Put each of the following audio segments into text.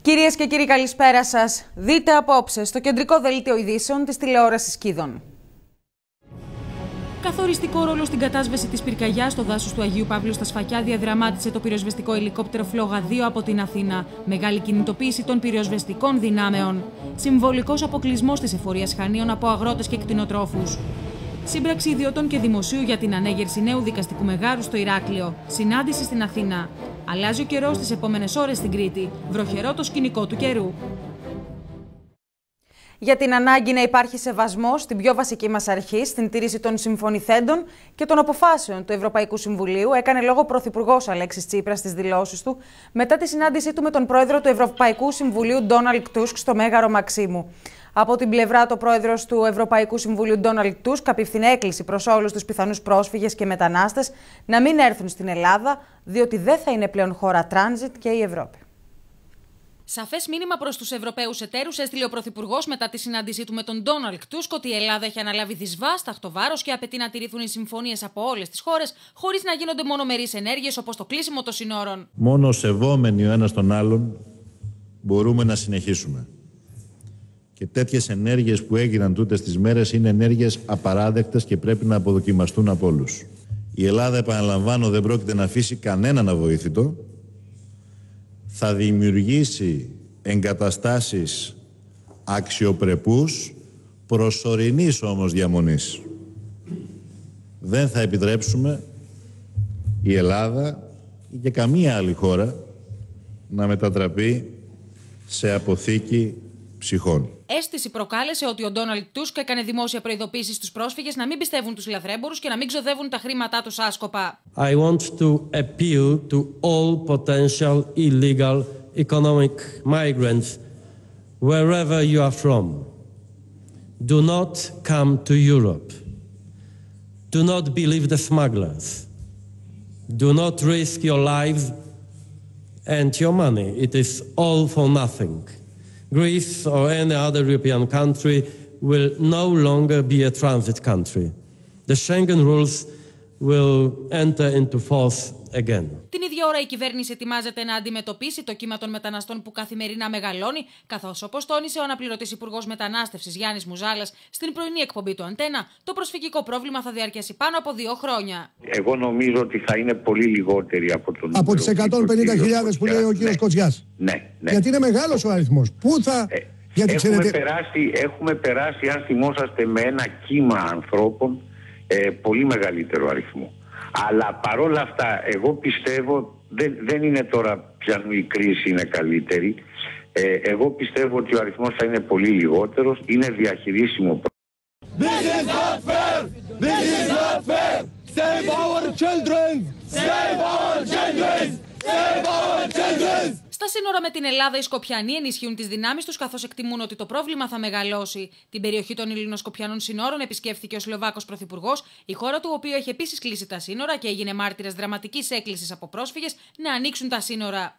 Κυρίες και κύριοι, καλησπέρα σας. Δείτε απόψε στο κεντρικό δελτίο ειδήσεων της τηλεόρασης Κίδων. Καθοριστικό ρόλο στην κατάσβεση της πυρκαγιάς στο δάσος του Αγίου Παύλου στα Σφακιά διαδραμάτισε το πυροσβεστικό ελικόπτερο Φλόγα 2 από την Αθήνα. Μεγάλη κινητοποίηση των πυροσβεστικών δυνάμεων. Συμβολικός αποκλεισμός της εφορίας χανίων από αγρότες και κτηνοτρόφους. Σύμπραξη ιδιωτών και δημοσίου για την ανέγερση νέου δικαστικού μεγάρου στο Ηράκλειο. Συνάντηση στην Αθήνα. Αλλάζει ο καιρός τις επόμενες ώρες στην Κρήτη. Βροχερό το σκηνικό του καιρού. Για την ανάγκη να υπάρχει σεβασμός στην πιο βασική μας αρχή, στην τήρηση των συμφωνηθέντων και των αποφάσεων του Ευρωπαϊκού Συμβουλίου, έκανε λόγο ο Πρωθυπουργός Αλέξης Τσίπρας στις δηλώσεις του μετά τη συνάντησή του με τον πρόεδρο του Ευρωπαϊκού Συμβουλίου Ντόναλντ Τούσκ στο Μέγαρο Μαξίμου. Από την πλευρά του, ο πρόεδρος του Ευρωπαϊκού Συμβουλίου Ντόναλντ Τούσκ απίφθινε έκκληση προς όλους τους πιθανούς πρόσφυγες και μετανάστες να μην έρθουν στην Ελλάδα, διότι δεν θα είναι πλέον χώρα τράνζιτ και η Ευρώπη. Σαφές μήνυμα προς τους Ευρωπαίους εταίρους έστειλε ο Πρωθυπουργός μετά τη συνάντησή του με τον Ντόναλντ Τούσκ ότι η Ελλάδα έχει αναλάβει δυσβάσταχτο βάρος και απαιτεί να τηρηθούν οι συμφωνίες από όλες τις χώρες, χωρίς να γίνονται μονομερείς ενέργειες όπως το κλείσιμο των συνόρων. Μόνο σεβόμενοι ο ένας τον άλλον μπορούμε να συνεχίσουμε. Και τέτοιες ενέργειες που έγιναν τούτες τις μέρες είναι ενέργειες απαράδεκτες και πρέπει να αποδοκιμαστούν από όλους. Η Ελλάδα, επαναλαμβάνω, δεν πρόκειται να αφήσει κανέναν αβοήθητο. Θα δημιουργήσει εγκαταστάσεις αξιοπρεπούς, προσωρινής όμως διαμονής. Δεν θα επιτρέψουμε η Ελλάδα ή και καμία άλλη χώρα να μετατραπεί σε αποθήκη ψυχών. Αίσθηση προκάλεσε ότι ο Ντόναλντ Τούσκ έκανε δημόσια προειδοποίηση στους πρόσφυγες να μην πιστεύουν τους λαθρέμπορους και να μην ξοδεύουν τα χρήματά τους άσκοπα. I want to appeal to all potential illegal economic migrants wherever you are from. Do not come to Europe. Do not believe the smugglers. Do not risk your lives and your money. It is all for nothing. Greece or any other European country will no longer be a transit country. The Schengen rules will enter into force again. Την ίδια ώρα η κυβέρνηση ετοιμάζεται να αντιμετωπίσει το κύμα των μεταναστών που καθημερινά μεγαλώνει, καθώς, όπως τόνισε ο αναπληρωτής Υπουργός Μετανάστευσης Γιάννης Μουζάλας στην πρωινή εκπομπή του Αντένα, το προσφυγικό πρόβλημα θα διαρκέσει πάνω από 2 χρόνια. Εγώ νομίζω ότι θα είναι πολύ λιγότεροι από τον. Από τις 150.000 που λέει ο κύριος Κοτσιάς. Ναι. Γιατί είναι μεγάλος ο αριθμός. Πού θα. Έχουμε περάσει, αν θυμόσαστε, με ένα κύμα ανθρώπων πολύ μεγαλύτερο αριθμό. Αλλά παρόλα αυτά, εγώ πιστεύω, δεν είναι τώρα πια η κρίση είναι καλύτερη. Εγώ πιστεύω ότι ο αριθμός θα είναι πολύ λιγότερος, είναι διαχειρίσιμο. This is not fair! This is not fair! Save our children! Save our children! Save our children! Στα σύνορα με την Ελλάδα, οι Σκοπιανοί ενισχύουν τις δυνάμεις τους, καθώς εκτιμούν ότι το πρόβλημα θα μεγαλώσει. Την περιοχή των Ελληνοσκοπιανών συνόρων επισκέφθηκε ο Σλοβάκος Πρωθυπουργός, η χώρα του, οποίου έχει επίσης κλείσει τα σύνορα και έγινε μάρτυρας δραματικής έκκλησης από πρόσφυγες να ανοίξουν τα σύνορα.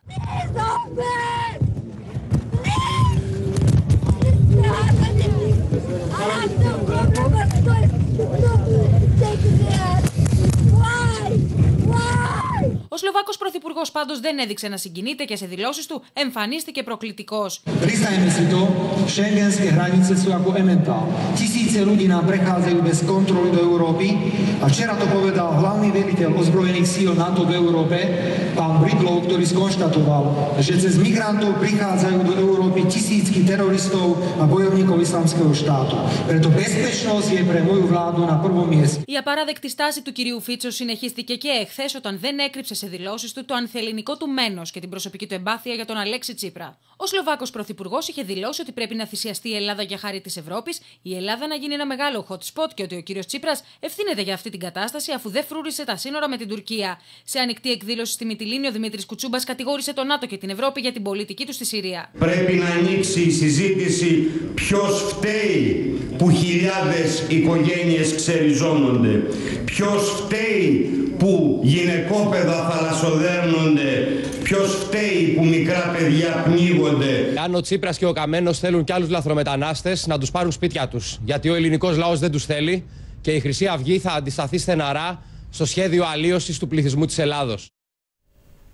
Ο Σλοβάκος Πρωθυπουργός πάντως δεν έδειξε να συγκινείται και σε δηλώσεις του εμφανίστηκε προκλητικός. Priznajme si to, schengenské hranice sú ako ementál. Tisíce ľudí nám prechádzajú bez kontroly do Európy a včera to povedal hlavný veliteľ ozbrojených síl NATO v Európe, pán Bridlov, ktorý skonštatoval, že cez migrantov prichádzajú do Európy tisícky teroristov a bojovníkov Islamského štátu. Preto bezpečnosť je pre moju vládu na prvom mieste. Η απαράδεκτη στάση του κυρίου Φίτσο συνεχίστηκε και εχθές όταν δεν έκρυψε σε δηλώσεις του το ανθελληνικό του μένος και την προσωπική του εμπάθεια για τον Αλέξη Τσίπρα. Ο Σλοβάκος Πρωθυπουργός είχε δηλώσει ότι πρέπει να θυσιαστεί η Ελλάδα για χάρη της Ευρώπης, η Ελλάδα να γίνει ένα μεγάλο hot spot και ότι ο κύριος Τσίπρας ευθύνεται για αυτή την κατάσταση αφού δεν φρούρισε τα σύνορα με την Τουρκία. Σε ανοιχτή εκδήλωση στη Μυτιλήνη, ο Δημήτρης Κουτσούμπας κατηγόρησε τον ΝΑΤΟ και την Ευρώπη για την πολιτική του στη Συρία. Πρέπει να ανοίξει η συζήτηση ποιος φταίει που χιλιάδες οικογένειες ξεριζώνονται. Ποιος φταίει που γυναικόπαιδα θαλασσοδέρνονται. Ποιος φταίει που μικρά παιδιά πνίγονται. Αν ο Τσίπρας και ο Καμένος θέλουν κι άλλους λαθρομετανάστες να τους πάρουν σπίτια τους. Γιατί ο ελληνικός λαός δεν τους θέλει και η Χρυσή Αυγή θα αντισταθεί στεναρά στο σχέδιο αλλίωσης του πληθυσμού της Ελλάδος.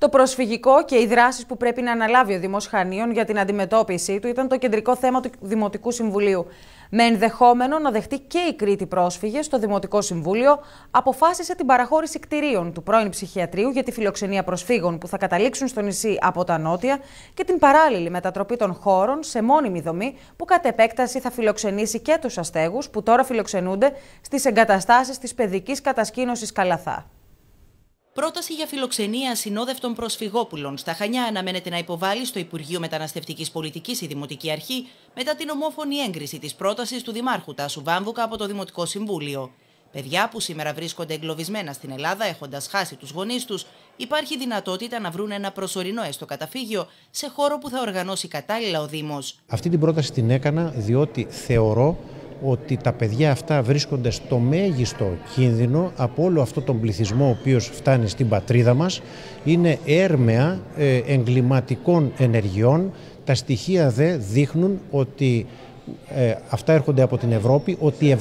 Το προσφυγικό και οι δράσεις που πρέπει να αναλάβει ο Δήμος Χανίων για την αντιμετώπιση του ήταν το κεντρικό θέμα του Δημοτικού Συμβουλίου. Με ενδεχόμενο να δεχτεί και η Κρήτη πρόσφυγες, το Δημοτικό Συμβούλιο αποφάσισε την παραχώρηση κτηρίων του πρώην ψυχιατρίου για τη φιλοξενία προσφύγων που θα καταλήξουν στο νησί από τα νότια και την παράλληλη μετατροπή των χώρων σε μόνιμη δομή που κατ' επέκταση θα φιλοξενήσει και τους αστέγους που τώρα φιλοξενούνται στις εγκαταστάσεις της παιδικής κατασκήνωσης Καλαθά. Πρόταση για φιλοξενία ασυνόδευτων προσφυγόπουλων στα Χανιά αναμένεται να υποβάλει στο Υπουργείο Μεταναστευτικής Πολιτικής η Δημοτική Αρχή μετά την ομόφωνη έγκριση της πρότασης του Δημάρχου Τάσου Βάμβουκα από το Δημοτικό Συμβούλιο. Παιδιά που σήμερα βρίσκονται εγκλωβισμένα στην Ελλάδα έχοντας χάσει τους γονείς τους, υπάρχει δυνατότητα να βρουν ένα προσωρινό έστω καταφύγιο σε χώρο που θα οργανώσει κατάλληλα ο Δήμος. Αυτή την πρόταση την έκανα διότι θεωρώ ότι τα παιδιά αυτά βρίσκονται στο μέγιστο κίνδυνο από όλο αυτό τον πληθυσμό ο οποίος φτάνει στην πατρίδα μας. Είναι έρμεα εγκληματικών ενεργειών. Τα στοιχεία δε δείχνουν ότι αυτά έρχονται από την Ευρώπη, ότι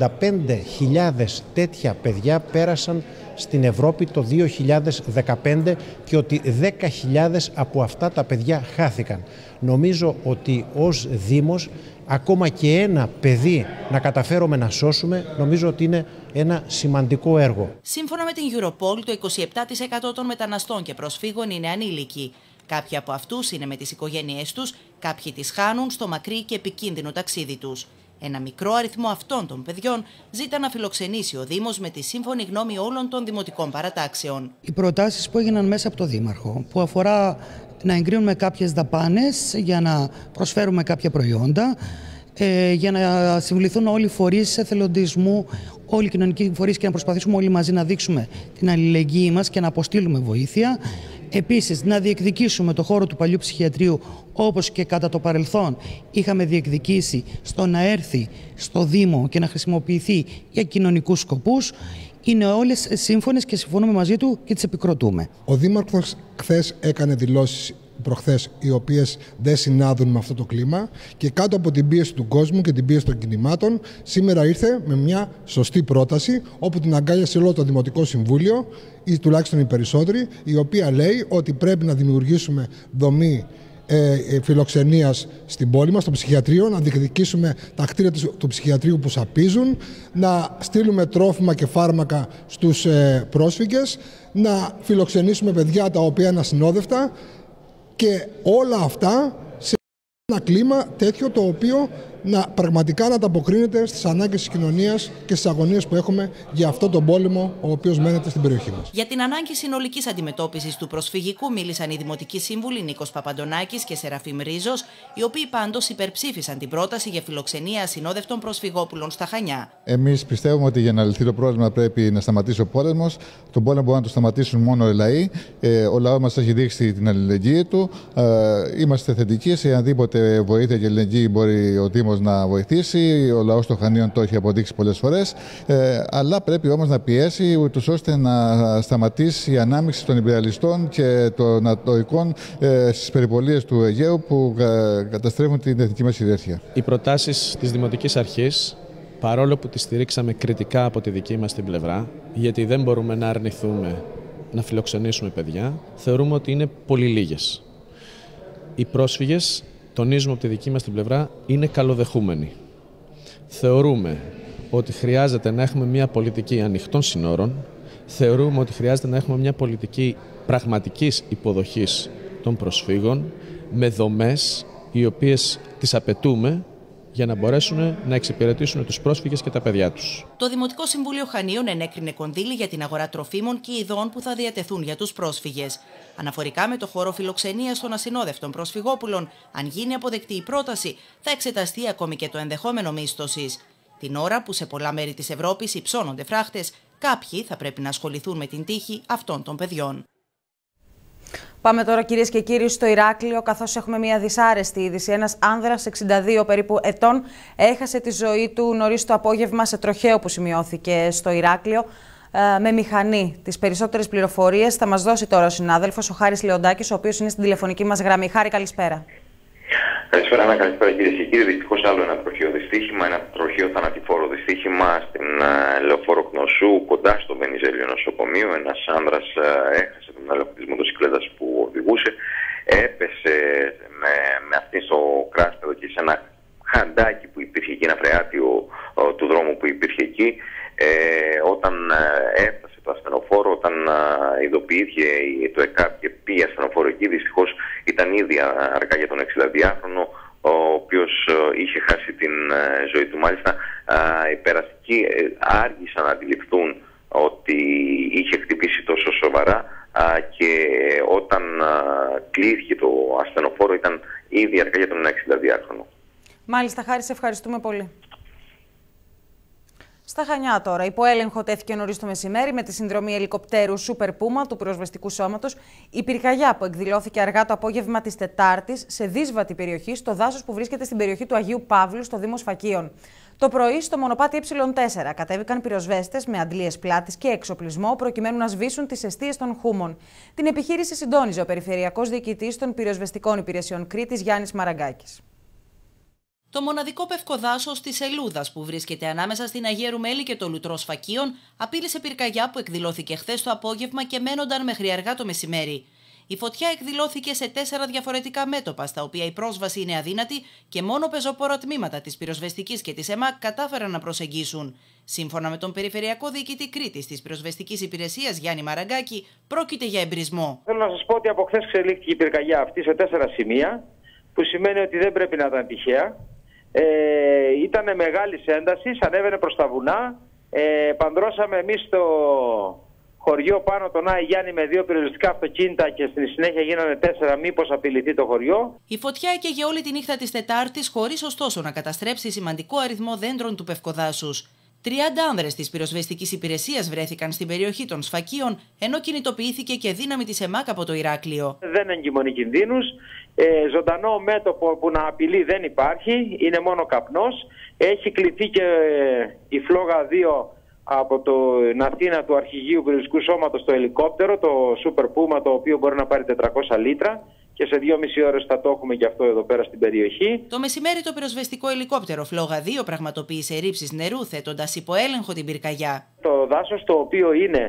75.000 τέτοια παιδιά πέρασαν στην Ευρώπη το 2015 και ότι 10.000 από αυτά τα παιδιά χάθηκαν. Νομίζω ότι ως Δήμος ακόμα και ένα παιδί να καταφέρουμε να σώσουμε, νομίζω ότι είναι ένα σημαντικό έργο. Σύμφωνα με την Europol, το 27% των μεταναστών και προσφύγων είναι ανήλικοι. Κάποιοι από αυτούς είναι με τις οικογένειές τους, κάποιοι τις χάνουν στο μακρύ και επικίνδυνο ταξίδι τους. Ένα μικρό αριθμό αυτών των παιδιών ζήτα να φιλοξενήσει ο Δήμος με τη σύμφωνη γνώμη όλων των δημοτικών παρατάξεων. Οι προτάσεις που έγιναν μέσα από το Δήμαρχο, που αφορά να εγκρίνουμε κάποιες δαπάνες για να προσφέρουμε κάποια προϊόντα, για να συμβληθούν όλοι οι φορείς εθελοντισμού, όλοι οι κοινωνικοί φορείς και να προσπαθήσουμε όλοι μαζί να δείξουμε την αλληλεγγύη μας και να αποστείλουμε βοήθεια. Επίσης, να διεκδικήσουμε το χώρο του παλιού ψυχιατρίου όπως και κατά το παρελθόν είχαμε διεκδικήσει στο να έρθει στο Δήμο και να χρησιμοποιηθεί για κοινωνικούς σκοπούς. Είναι όλες σύμφωνες και συμφωνούμε μαζί του και τις επικροτούμε. Ο Δήμαρχος χθες έκανε δηλώσεις προχθές οι οποίες δεν συνάδουν με αυτό το κλίμα και κάτω από την πίεση του κόσμου και την πίεση των κινημάτων σήμερα ήρθε με μια σωστή πρόταση όπου την αγκάλιασε όλο το Δημοτικό Συμβούλιο ή τουλάχιστον οι περισσότεροι, η οποία λέει ότι πρέπει να δημιουργήσουμε δομή φιλοξενίας στην πόλη μας, στο ψυχιατρίο, να διεκδικήσουμε τα κτίρια του ψυχιατρίου που σαπίζουν, να στείλουμε τρόφιμα και φάρμακα στους πρόσφυγες, να φιλοξενήσουμε παιδιά τα οποία είναι ασυνόδευτα και όλα αυτά σε ένα κλίμα τέτοιο το οποίο πραγματικά να ανταποκρίνεται στις ανάγκες της κοινωνίας και στις αγωνίες που έχουμε για αυτό τον πόλεμο ο οποίος μένεται στην περιοχή μας. Για την ανάγκη συνολικής αντιμετώπισης του προσφυγικού μίλησαν οι Δημοτικοί Σύμβουλοι Νίκος Παπαντονάκης και Σεραφείμ Ρίζος, οι οποίοι πάντως υπερψήφισαν την πρόταση για φιλοξενία ασυνόδευτων προσφυγόπουλων στα Χανιά. Εμείς πιστεύουμε ότι για να λυθεί το πρόβλημα πρέπει να σταματήσει ο πόλεμος. Τον πόλεμο μπορούν να το σταματήσουν μόνο οι λαοί. Ο λαός μας έχει δείξει την αλληλεγγύη του. Είμαστε θετικοί σε οποιαδήποτε βοήθεια και αλληλεγγύη μπορεί ο Δήμος να βοηθήσει. Ο λαός των Χανίων το έχει αποδείξει πολλές φορές. Αλλά πρέπει όμως να πιέσει ούτως ώστε να σταματήσει η ανάμειξη των υπεριαλιστών και των ατοικών στις περιπολίες του Αιγαίου που καταστρέφουν την εθνική μας κυριαρχία. Οι προτάσεις της Δημοτικής Αρχής, παρόλο που τις στηρίξαμε κριτικά από τη δική μας την πλευρά, γιατί δεν μπορούμε να αρνηθούμε να φιλοξενήσουμε παιδιά, θεωρούμε ότι είναι πολύ λίγες. Οι πρόσφυγες, τονίζουμε από τη δική μας την πλευρά, είναι καλοδεχούμενοι. Θεωρούμε ότι χρειάζεται να έχουμε μια πολιτική ανοιχτών συνόρων, θεωρούμε ότι χρειάζεται να έχουμε μια πολιτική πραγματικής υποδοχής των προσφύγων, με δομές οι οποίες τις απαιτούμε για να μπορέσουν να εξυπηρετήσουν τους πρόσφυγες και τα παιδιά τους. Το Δημοτικό Συμβούλιο Χανίων ενέκρινε κονδύλι για την αγορά τροφίμων και ειδών που θα διατεθούν για τους πρόσφυγες. Αναφορικά με το χώρο φιλοξενίας των ασυνόδευτων προσφυγόπουλων, αν γίνει αποδεκτή η πρόταση, θα εξεταστεί ακόμη και το ενδεχόμενο μίσθωσης. Την ώρα που σε πολλά μέρη της Ευρώπης υψώνονται φράχτες, κάποιοι θα πρέπει να ασχοληθούν με την τύχη αυτών των παιδιών. Πάμε τώρα, κυρίες και κύριοι, στο Ηράκλειο, καθώς έχουμε μια δυσάρεστη είδηση. Ένας άνδρας 62 περίπου ετών έχασε τη ζωή του νωρίς το απόγευμα σε τροχαίο που σημειώθηκε στο Ηράκλειο με μηχανή. Τις περισσότερες πληροφορίες θα μας δώσει τώρα ο συνάδελφος, ο Χάρης Λεοντάκης, ο οποίος είναι στην τηλεφωνική μας γραμμή. Χάρη, καλησπέρα. Καλησπέρα, Άννα, καλησπέρα κυρίες και κύριοι. Δυστυχώς άλλο ένα τροχαίο δυστύχημα, ένα τροχαίο θανατηφόρο δυστύχημα στην Λεωφόρο Κνωσού, κοντά στο Βενιζέλιο νοσοκομείο. Ένας άνδρας έχασε τη έλεγχο της μοτοσυκλέτας που οδηγούσε. Έπεσε με αυτή στο κράσπεδο και σε ένα χαντάκι που υπήρχε εκεί, ένα φρεάτιο του δρόμου που υπήρχε εκεί. Όταν έφτασε το ασθενοφόρο, όταν ειδοποιήθηκε το ΕΚΑΠ και πήγε ασθενοφόρο εκεί, δυστυχώς ήταν ήδη αργά για τον 62χρονο, ο οποίος είχε χάσει την ζωή του. Μάλιστα, οι περαστικοί άργησαν να αντιληφθούν ότι είχε χτυπήσει τόσο σοβαρά και όταν κλείθηκε το ασθενοφόρο ήταν ήδη αργά για τον 62χρονο. Μάλιστα, Χάρη, σε ευχαριστούμε πολύ. Στα Χανιά τώρα, υπό έλεγχο τέθηκε νωρίς το μεσημέρι με τη συνδρομή ελικοπτέρου Super Puma του πυροσβεστικού σώματος η πυρκαγιά που εκδηλώθηκε αργά το απόγευμα της Τετάρτης σε δύσβατη περιοχή στο δάσος που βρίσκεται στην περιοχή του Αγίου Παύλου στο Δήμο Σφακίων. Το πρωί στο μονοπάτι Ε4 κατέβηκαν πυροσβέστες με αντλίες πλάτης και εξοπλισμό προκειμένου να σβήσουν τις εστίες των χούμων. Την επιχείρηση συντόνιζε ο Περιφερειακός Διοικητής των Πυροσβεστικών Υπηρεσιών Κρήτης Γιάννης Μαραγκάκης. Το μοναδικό πευκοδάσος της Ελούδας που βρίσκεται ανάμεσα στην Αγία Ρουμέλη και το Λουτρό Σφακίων απείλησε πυρκαγιά που εκδηλώθηκε χθες το απόγευμα και μένονταν μέχρι αργά το μεσημέρι. Η φωτιά εκδηλώθηκε σε 4 διαφορετικά μέτωπα, στα οποία η πρόσβαση είναι αδύνατη και μόνο πεζόπορα τμήματα της πυροσβεστικής και της ΕΜΑΚ κατάφεραν να προσεγγίσουν. Σύμφωνα με τον Περιφερειακό Διοικητή Κρήτης της Πυροσβεστικής Υπηρεσίας Γιάννη Μαραγκάκη, πρόκειται για εμπρισμό. Θέλω να σας πω ότι από χθες εξελίχθηκε η πυρκαγιά αυτή σε 4 σημεία, που σημαίνει ότι δεν πρέπει να ήταν τυχαία. Ήταν μεγάλη ένταση, ανέβαινε προς τα βουνά. Παντρώσαμε εμείς στο χωριό πάνω τον Άι Γιάννη με 2 πυροσβεστικά αυτοκίνητα και στη συνέχεια γίνανε 4, μήπως απειληθεί το χωριό. Η φωτιά έκαιγε όλη τη νύχτα της Τετάρτης, χωρίς ωστόσο να καταστρέψει σημαντικό αριθμό δέντρων του πευκοδάσους. 30 άνδρες της πυροσβεστικής υπηρεσίας βρέθηκαν στην περιοχή των Σφακίων, ενώ κινητοποιήθηκε και δύναμη της ΕΜΑΚ από το Ηράκλειο. Δεν εγκυμονεί κινδύνους. Ζωντανό μέτωπο που να απειλεί δεν υπάρχει, είναι μόνο καπνός. Έχει κληθεί και η φλόγα 2 από την Αθήνα του Αρχηγείου Πυροσβεστικού Σώματος στο ελικόπτερο, το Super Puma, το οποίο μπορεί να πάρει 400 λίτρα. Και σε 2,5 ώρες θα το έχουμε και αυτό εδώ πέρα στην περιοχή. Το μεσημέρι το πυροσβεστικό ελικόπτερο Φλόγα 2 πραγματοποίησε ρήψεις νερού, θέτοντας υπό έλεγχο την πυρκαγιά. Το δάσος, το οποίο είναι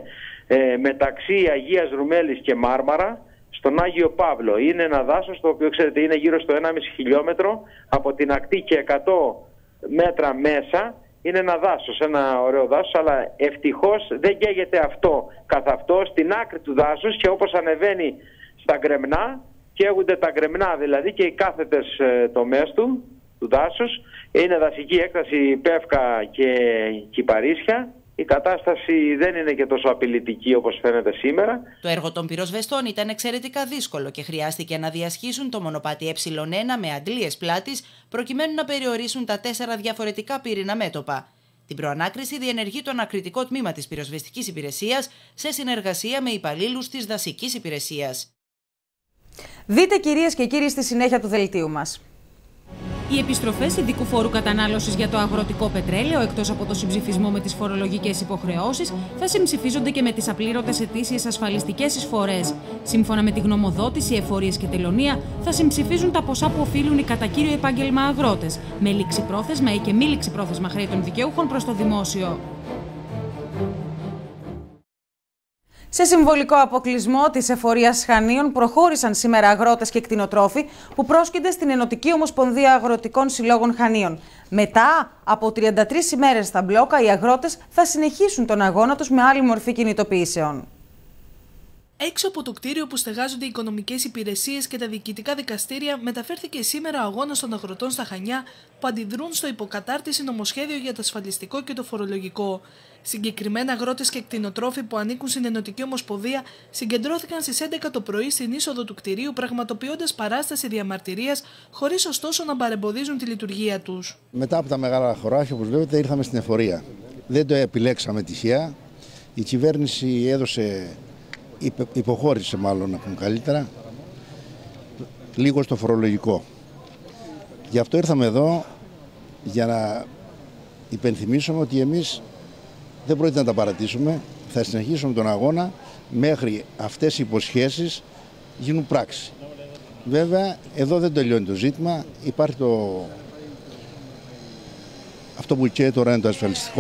μεταξύ Αγίας Ρουμέλης και Μάρμαρα, στον Άγιο Παύλο, είναι ένα δάσος το οποίο, ξέρετε, είναι γύρω στο 1,5 χιλιόμετρο από την ακτή και 100 μέτρα μέσα. Είναι ένα δάσος, ένα ωραίο δάσος, αλλά ευτυχώς δεν καίγεται αυτό καθ' αυτό στην άκρη του δάσους, και όπως ανεβαίνει στα γκρεμνά, καίγονται τα γκρεμνά δηλαδή και οι κάθετες τομές του δάσους. Είναι δασική έκταση Πεύκα και Κυπαρίσια. Η κατάσταση δεν είναι και τόσο απειλητική όπως φαίνεται σήμερα. Το έργο των πυροσβεστών ήταν εξαιρετικά δύσκολο και χρειάστηκε να διασχίσουν το μονοπάτι Ε1 με αντλίες πλάτης προκειμένου να περιορίσουν τα 4 διαφορετικά πύρινα μέτωπα. Την προανάκριση διενεργεί το ανακριτικό τμήμα της Πυροσβεστικής Υπηρεσίας σε συνεργασία με υπαλλήλους της Δασικής Υπηρεσίας. Δείτε, κυρίες και κύριοι, στη συνέχεια του δελτίου μας. Οι επιστροφές ειδικού φόρου κατανάλωσης για το αγροτικό πετρέλαιο, εκτός από το συμψηφισμό με τις φορολογικές υποχρεώσεις, θα συμψηφίζονται και με τις απλήρωτες ετήσιες ασφαλιστικές εισφορές. Σύμφωνα με τη γνωμοδότηση, οι εφορίες και τελωνία θα συμψηφίζουν τα ποσά που οφείλουν οι κατά κύριο επάγγελμα αγρότες, με ληξιπρόθεσμα ή και μη ληξιπρόθεσμα χρέη των δικαιούχων προς το δημόσιο. Σε συμβολικό αποκλεισμό της εφορίας Χανίων προχώρησαν σήμερα αγρότες και κτηνοτρόφοι που πρόσκυνται στην Ενωτική Ομοσπονδία Αγροτικών Συλλόγων Χανίων. Μετά από 33 ημέρες στα μπλόκα, οι αγρότες θα συνεχίσουν τον αγώνα τους με άλλη μορφή κινητοποιήσεων. Έξω από το κτίριο που στεγάζονται οι οικονομικές υπηρεσίες και τα διοικητικά δικαστήρια, μεταφέρθηκε σήμερα ο αγώνας των αγροτών στα Χανιά που αντιδρούν στο υποκατάρτιση νομοσχέδιο για το ασφαλιστικό και το φορολογικό. Συγκεκριμένα, αγρότες και κτηνοτρόφοι που ανήκουν στην Ενωτική Ομοσπονδία συγκεντρώθηκαν στις 11 το πρωί στην είσοδο του κτηρίου, πραγματοποιώντας παράσταση διαμαρτυρίας, χωρίς ωστόσο να παρεμποδίζουν τη λειτουργία τους. Μετά από τα μεγάλα χωράφια, όπως βλέπετε, ήρθαμε στην εφορία. Δεν το επιλέξαμε τυχαία. Η κυβέρνηση υποχώρησε, μάλλον να πούμε καλύτερα, λίγο στο φορολογικό. Γι' αυτό ήρθαμε εδώ για να υπενθυμίσουμε ότι εμείς δεν πρόκειται να τα παρατήσουμε. Θα συνεχίσουμε τον αγώνα μέχρι αυτές οι υποσχέσεις γίνουν πράξη. Βέβαια, εδώ δεν τελειώνει το ζήτημα. Υπάρχει αυτό που και τώρα είναι το ασφαλιστικό.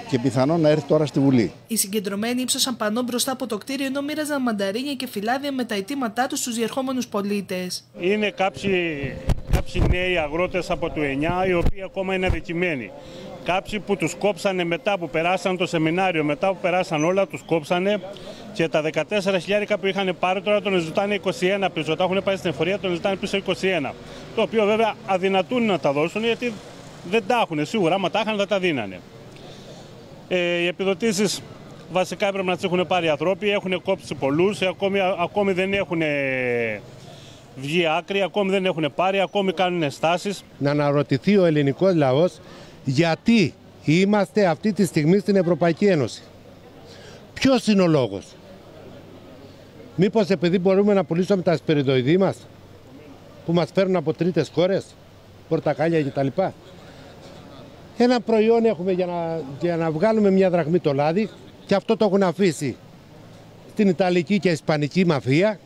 και πιθανόν να έρθει τώρα στη Βουλή. Οι συγκεντρωμένοι ύψωσαν πανό μπροστά από το κτίριο ενώ μοίραζαν μανταρίνια και φυλάδια με τα αιτήματά τους στους διερχόμενους πολίτες. Είναι κάποιοι νέοι αγρότες από το 9 οι οποίοι ακόμα είναι αδικημένοι. Κάποιοι που τους κόψανε μετά που περάσαν το σεμινάριο, μετά που περάσαν όλα, τους κόψανε και τα 14.000 που είχαν πάρει τώρα τον ζητάνε 21 πίσω. Τα έχουν πάει στην εφορία, τον ζητάνε πίσω 21. Το οποίο βέβαια αδυνατούν να τα δώσουν γιατί δεν τα έχουν σίγουρα. Άμα τα είχαν θα τα δίνανε. Οι επιδοτήσεις βασικά έπρεπε να τις έχουν πάρει οι ανθρώποι, έχουν κόψει πολλούς, ακόμη δεν έχουν βγει άκρη, ακόμη δεν έχουν πάρει, ακόμη κάνουν στάσεις. Να αναρωτηθεί ο ελληνικός λαός γιατί είμαστε αυτή τη στιγμή στην Ευρωπαϊκή Ένωση. Ποιος είναι ο λόγος? Μήπως επειδή μπορούμε να πουλήσουμε τα σπεριδοειδή μας που μας φέρνουν από τρίτες χώρες, πορτακάλια κτλ. Ένα προϊόν έχουμε για να βγάλουμε μια δραχμή το λάδι και αυτό το έχουν αφήσει στην Ιταλική και Ισπανική μαφία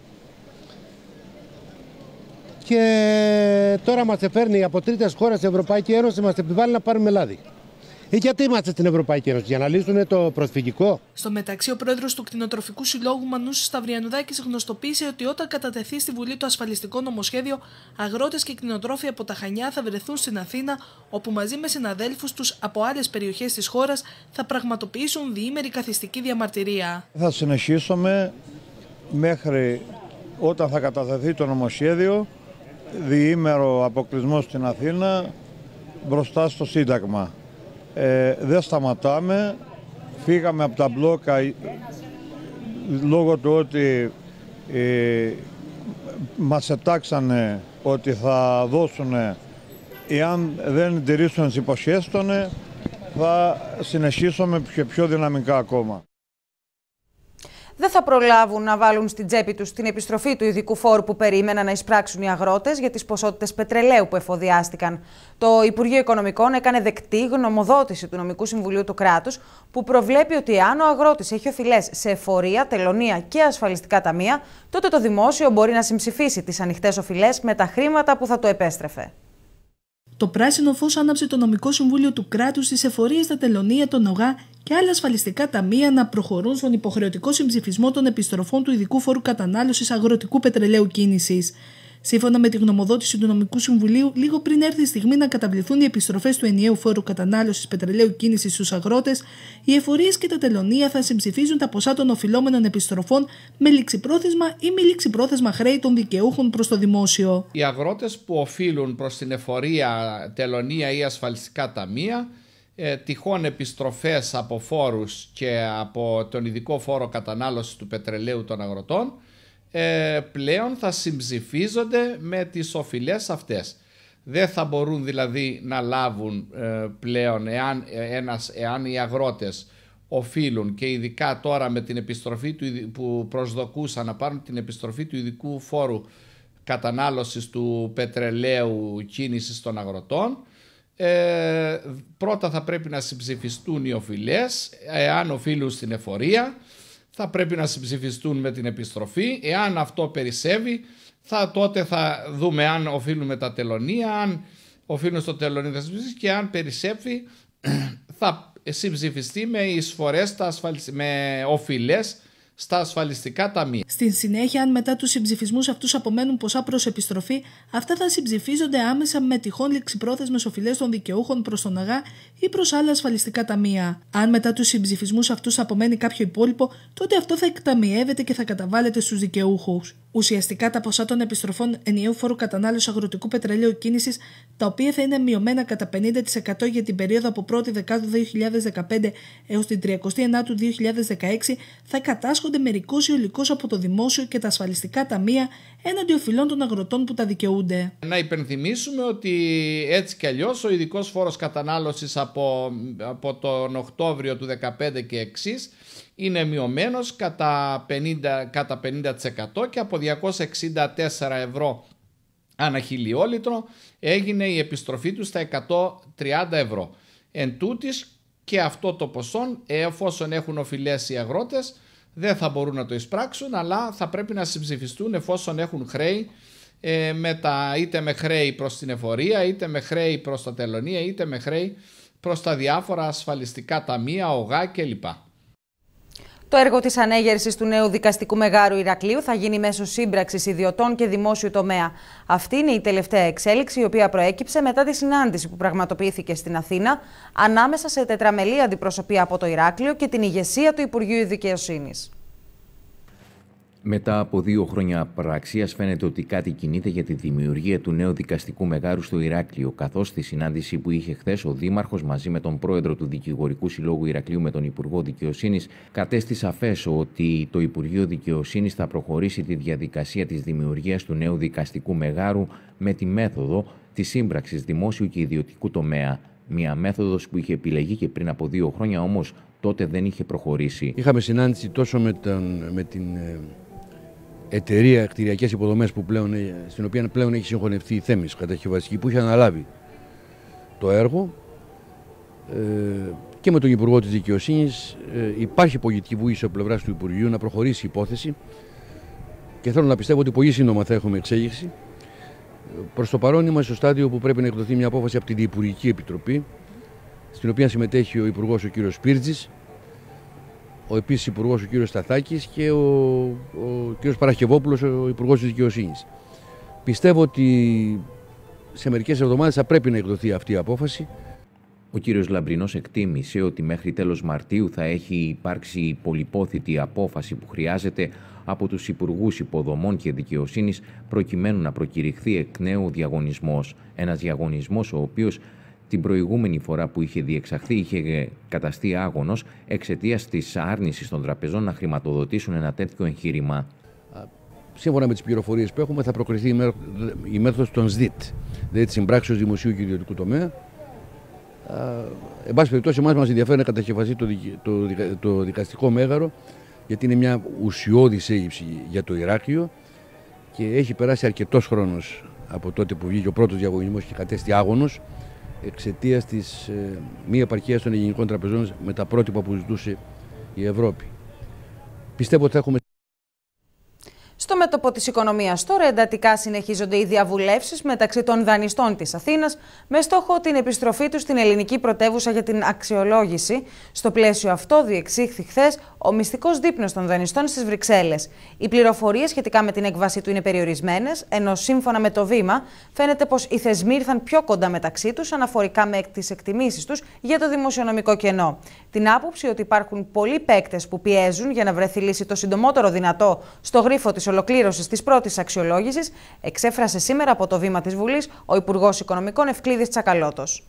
και τώρα μας φέρνει από τρίτες χώρες η Ευρωπαϊκή Ένωση, μας επιβάλλει να πάρουμε λάδι. Γιατί είμαστε στην Ευρωπαϊκή Ένωση, για να λύσουν το προσφυγικό? Στο μεταξύ, ο πρόεδρος του Κτηνοτροφικού Συλλόγου Μανούσης Σταυριανουδάκης γνωστοποίησε ότι όταν κατατεθεί στη Βουλή το ασφαλιστικό νομοσχέδιο, αγρότες και κτηνοτρόφοι από τα Χανιά θα βρεθούν στην Αθήνα, όπου μαζί με συναδέλφους τους από άλλες περιοχές της χώρας θα πραγματοποιήσουν διήμερη καθιστική διαμαρτυρία. Θα συνεχίσουμε μέχρι όταν θα κατατεθεί το νομοσχέδιο, διήμερο αποκλεισμό στην Αθήνα μπροστά στο Σύνταγμα. Δεν σταματάμε, φύγαμε από τα μπλόκα λόγω του ότι μας ετάξανε ότι θα δώσουν, εάν δεν τηρήσουν τις υποσχέσεις των, θα συνεχίσουμε πιο δυναμικά ακόμα. Δεν θα προλάβουν να βάλουν στην τσέπη τους την επιστροφή του ειδικού φόρου που περίμεναν να εισπράξουν οι αγρότες για τις ποσότητες πετρελαίου που εφοδιάστηκαν. Το Υπουργείο Οικονομικών έκανε δεκτή γνωμοδότηση του Νομικού Συμβουλίου του Κράτους που προβλέπει ότι αν ο αγρότης έχει οφειλές σε εφορία, τελωνεία και ασφαλιστικά ταμεία, τότε το δημόσιο μπορεί να συμψηφίσει τις ανοιχτές οφειλές με τα χρήματα που θα το επέστρεφε. Το πράσινο φως άναψε το Νομικό Συμβούλιο του Κράτους στις εφορίες, τα τελωνεία, τον ΟΓΑ και άλλα ασφαλιστικά ταμεία να προχωρούν στον υποχρεωτικό συμψηφισμό των επιστροφών του ειδικού φόρου κατανάλωσης αγροτικού πετρελαίου κίνησης. Σύμφωνα με τη γνωμοδότηση του Νομικού Συμβουλίου, λίγο πριν έρθει η στιγμή να καταβληθούν οι επιστροφές του ενιαίου φόρου κατανάλωσης πετρελαίου κίνησης στους αγρότες, οι εφορίες και τα τελωνεία θα συμψηφίζουν τα ποσά των οφειλόμενων επιστροφών με ληξιπρόθεσμα ή μη ληξιπρόθεσμα χρέη των δικαιούχων προς το δημόσιο. Οι αγρότες που οφείλουν προς την εφορία, τελωνεία ή ασφαλιστικά ταμεία, τυχόν επιστροφές από φόρους και από τον ειδικό φόρο κατανάλωσης του πετρελαίου των αγροτών, πλέον θα συμψηφίζονται με τις οφειλές αυτές. Δεν θα μπορούν δηλαδή να λάβουν πλέον εάν οι αγρότες οφείλουν, και ειδικά τώρα με την επιστροφή που προσδοκούσαν να πάρουν την επιστροφή του ειδικού φόρου κατανάλωσης του πετρελαίου κίνησης των αγροτών, πρώτα θα πρέπει να συμψηφιστούν οι οφειλές. Εάν οφείλουν στην εφορία θα πρέπει να συμψηφιστούν με την επιστροφή. Εάν αυτό περισσεύει, τότε θα δούμε αν οφείλουν με τα τελωνεία, αν οφείλουν στο τελωνείο θα συμψηφιστεί, και αν περισσεύει θα συμψηφιστεί με εισφορές, με οφειλές στα ασφαλιστικά ταμεία. Στην συνέχεια, αν μετά τους συμψηφισμούς αυτούς απομένουν ποσά προς επιστροφή, αυτά θα συμψηφίζονται άμεσα με τυχόν ληξιπρόθεσμες οφειλές των δικαιούχων προς τον ΑΓΑ ή προς άλλα ασφαλιστικά ταμεία. Αν μετά τους συμψηφισμούς αυτούς απομένει κάποιο υπόλοιπο, τότε αυτό θα εκταμιεύεται και θα καταβάλλεται στους δικαιούχους. Ουσιαστικά, τα ποσά των επιστροφών ενιαίου φόρου κατανάλωσης αγροτικού πετρελαίου κίνησης, τα οποία θα είναι μειωμένα κατά 50% για την περίοδο από 1η Δεκάτου 2015 έως την 30η 2016, θα κατάσχονται μερικώς ή ολικώς από το δημόσιο και τα ασφαλιστικά ταμεία έναντι οφειλών των αγροτών που τα δικαιούνται. Να υπενθυμίσουμε ότι έτσι κι αλλιώς ο ειδικός φόρος κατανάλωσης από τον Οκτώβριο του 2015 και εξής είναι μειωμένος κατά 50% και από 264 ευρώ ανά χιλιόλιτρο έγινε η επιστροφή του στα 130 ευρώ. Εν τούτης, και αυτό το ποσό, εφόσον έχουν οφειλές οι αγρότες, δεν θα μπορούν να το εισπράξουν, αλλά θα πρέπει να συμψηφιστούν εφόσον έχουν χρέη, είτε με χρέη προς την εφορία, είτε με χρέη προς τα τελωνεία, είτε με χρέη προς τα διάφορα ασφαλιστικά ταμεία, ΟΓΑ κλπ. Το έργο της ανέγερσης του νέου δικαστικού μεγάρου Ηρακλείου θα γίνει μέσω σύμπραξης ιδιωτών και δημόσιου τομέα. Αυτή είναι η τελευταία εξέλιξη, η οποία προέκυψε μετά τη συνάντηση που πραγματοποιήθηκε στην Αθήνα ανάμεσα σε τετραμελή αντιπροσωπεία από το Ηράκλειο και την ηγεσία του Υπουργείου Δικαιοσύνης. Μετά από 2 χρόνια πραξίας φαίνεται ότι κάτι κινείται για τη δημιουργία του νέου δικαστικού μεγάρου στο Ηράκλειο, καθώς στη συνάντηση που είχε χθες ο Δήμαρχος μαζί με τον πρόεδρο του Δικηγορικού Συλλόγου Ηρακλείου με τον Υπουργό Δικαιοσύνης κατέστη σαφές ότι το Υπουργείο Δικαιοσύνης θα προχωρήσει τη διαδικασία της δημιουργίας του νέου δικαστικού μεγάρου με τη μέθοδο της σύμπραξης δημόσιου και ιδιωτικού τομέα. Μια μέθοδος που είχε επιλεγεί και πριν από 2 χρόνια, όμως τότε δεν είχε προχωρήσει. Είχαμε συνάντηση τόσο με την εταιρεία κτηριακές υποδομές στην οποία πλέον έχει συγχωνευτεί η Θέμης κατασκευαστική, που είχε αναλάβει το έργο, και με τον Υπουργό της Δικαιοσύνης. Υπάρχει πολιτική βούληση από πλευράς του Υπουργείου να προχωρήσει η υπόθεση και θέλω να πιστεύω ότι πολύ σύντομα θα έχουμε εξέλιξη. Προς το παρόν είμαστε στο στάδιο που πρέπει να εκδοθεί μια απόφαση από την Υπουργική Επιτροπή, στην οποία συμμετέχει ο Υπουργός ο κ. Σπίρτζης, ο επίσης Υπουργός ο κ. Σταθάκης και ο κ. Παρασκευόπουλος, ο Υπουργός της Δικαιοσύνης. Πιστεύω ότι σε μερικές εβδομάδες θα πρέπει να εκδοθεί αυτή η απόφαση. Ο κύριος Λαμπρινός εκτίμησε ότι μέχρι τέλος Μαρτίου θα έχει υπάρξει η πολυπόθητη απόφαση που χρειάζεται από τους Υπουργούς Υποδομών και Δικαιοσύνης προκειμένου να προκηρυχθεί εκ νέου διαγωνισμός. Ένας διαγωνισμός ο οποίος την προηγούμενη φορά που είχε διεξαχθεί είχε καταστεί άγωνος εξαιτίας της άρνησης των τραπεζών να χρηματοδοτήσουν ένα τέτοιο εγχείρημα. Σύμφωνα με τις πληροφορίες που έχουμε, θα προκριθεί η μέθοδος των ΣΔΙΤ, δηλαδή της συμπράξεως δημοσίου και ιδιωτικού τομέα. Εν πάση περιπτώσει, εμάς μας ενδιαφέρει να κατασκευαστεί το δικαστικό μέγαρο, γιατί είναι μια ουσιώδης έλλειψη για το Ηράκλειο και έχει περάσει αρκετός χρόνος από τότε που βγήκε ο πρώτος διαγωνισμός και κατέστη άγωνος εξαιτίας της μη επαρκείας των ελληνικών τραπεζών με τα πρότυπα που ζητούσε η Ευρώπη. Πιστεύω ότι θα έχουμε. Στο μέτωπο της οικονομίας τώρα εντατικά συνεχίζονται οι διαβουλεύσεις μεταξύ των δανειστών της Αθήνας με στόχο την επιστροφή τους στην ελληνική πρωτεύουσα για την αξιολόγηση. Στο πλαίσιο αυτό διεξήχθη χθες ο μυστικός δείπνος των δανειστών στις Βρυξέλλες. Οι πληροφορίες σχετικά με την έκβασή του είναι περιορισμένες, ενώ σύμφωνα με το Βήμα φαίνεται πως οι θεσμοί ήρθαν πιο κοντά μεταξύ τους αναφορικά με τις εκτιμήσεις τους για το δημοσιονομικό κενό. Την άποψη ότι υπάρχουν πολλοί παίκτες που πιέζουν για να βρεθεί λύση το συντομότερο δυνατό στο γρίφο της ολοκλήρωσης της πρώτης αξιολόγησης, εξέφρασε σήμερα από το Βήμα της Βουλής ο Υπουργός Οικονομικών Ευκλήδης Τσακαλώτος.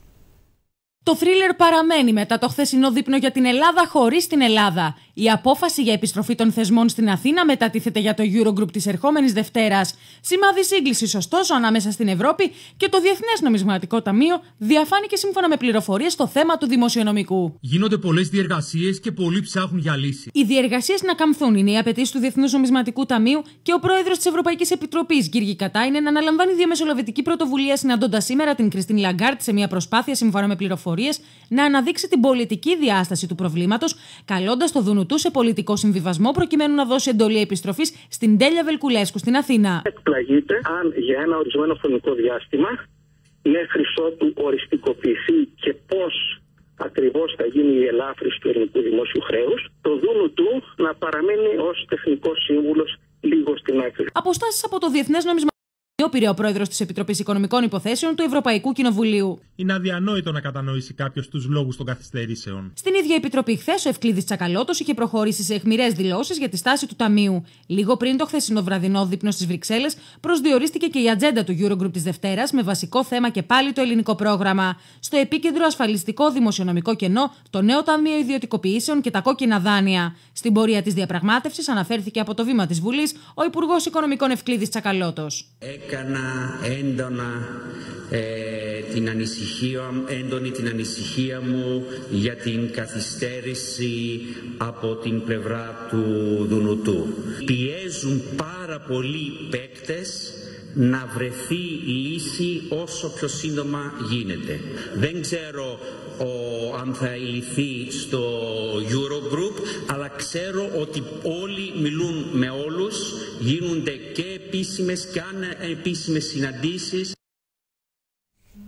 Το θρίλερ παραμένει μετά το χθεσινό δείπνο για την Ελλάδα χωρίς την Ελλάδα. Η απόφαση για επιστροφή των θεσμών στην Αθήνα μετατίθεται για το Eurogroup της ερχόμενης Δευτέρας. Σημάδι σύγκλησης, ωστόσο, ανάμεσα στην Ευρώπη και το Διεθνές Νομισματικό Ταμείο διαφάνηκε σύμφωνα με πληροφορίες στο θέμα του δημοσιονομικού. Γίνονται πολλές διεργασίες και πολλοί ψάχνουν για λύση. Οι διεργασίες να καμφθούν είναι η απαιτήση του Διεθνούς Νομισματικού Ταμείου και ο πρόεδρος της Ευρωπαϊκής Επιτροπής, Γκύργη Κατάινεν, αναλαμβάνει διαμεσολαβητική πρωτοβουλία συναντώντας σήμερα την Κριστίν Λαγκάρτ σε μια προσπάθεια, σύμφωνα με πληροφορίες, να αναδείξει την πολιτική διάσταση του προβλήματος, καλώντας το Δουνουτού σε πολιτικό συμβιβασμό προκειμένου να δώσει εντολή επιστροφής στην Τέλια Βελκουλέσκου στην Αθήνα. Εκπλαγείται αν για ένα ορισμένο χρονικό διάστημα, μέχρι ότου οριστικοποιηθεί και πώς ακριβώς θα γίνει η ελάφρυνση του ελληνικού δημόσιου χρέους, το Δουνουτού να παραμείνει ως τεχνικός σύμβουλος λίγο στην άκρη. Αποστάσεις από το Διεθνές Νομισματικό πήρε ο πρόεδρος της Επιτροπής Οικονομικών Υποθέσεων του Ευρωπαϊκού Κοινοβουλίου. Είναι αδιανόητο να κατανοήσει κάποιος τους λόγους των καθυστερήσεων. Στην ίδια επιτροπή, χθες, ο Ευκλήδης Τσακαλώτος είχε προχωρήσει σε αιχμηρές δηλώσεις για τη στάση του Ταμείου. Λίγο πριν το χθεσινό βραδινό δείπνο στις Βρυξέλλες, προσδιορίστηκε και η ατζέντα του Eurogroup της Δευτέρας με βασικό θέμα και πάλι το ελληνικό πρόγραμμα. Στο επίκεντρο, ασφαλιστικό δημοσιονομικό κενό, το νέο Ταμείο Ιδιωτικοποιήσεων και τα κόκκινα δάνεια. Στην πορεία της διαπραγμάτευσης αναφέρθηκε από το Βήμα της Βουλής ο Υπουργός Οικονομικών Ευκλήδης Τσακαλώτος. Έκανα έντονη την ανησυχία μου για την καθυστέρηση από την πλευρά του Δουνουτού. Πιέζουν πάρα πολλοί παίκτες να βρεθεί λύση όσο πιο σύντομα γίνεται. Δεν ξέρω αν θα λυθεί στο Eurogroup, αλλά ξέρω ότι όλοι μιλούν με όλους, γίνονται και επίσημες και ανεπίσημες συναντήσεις.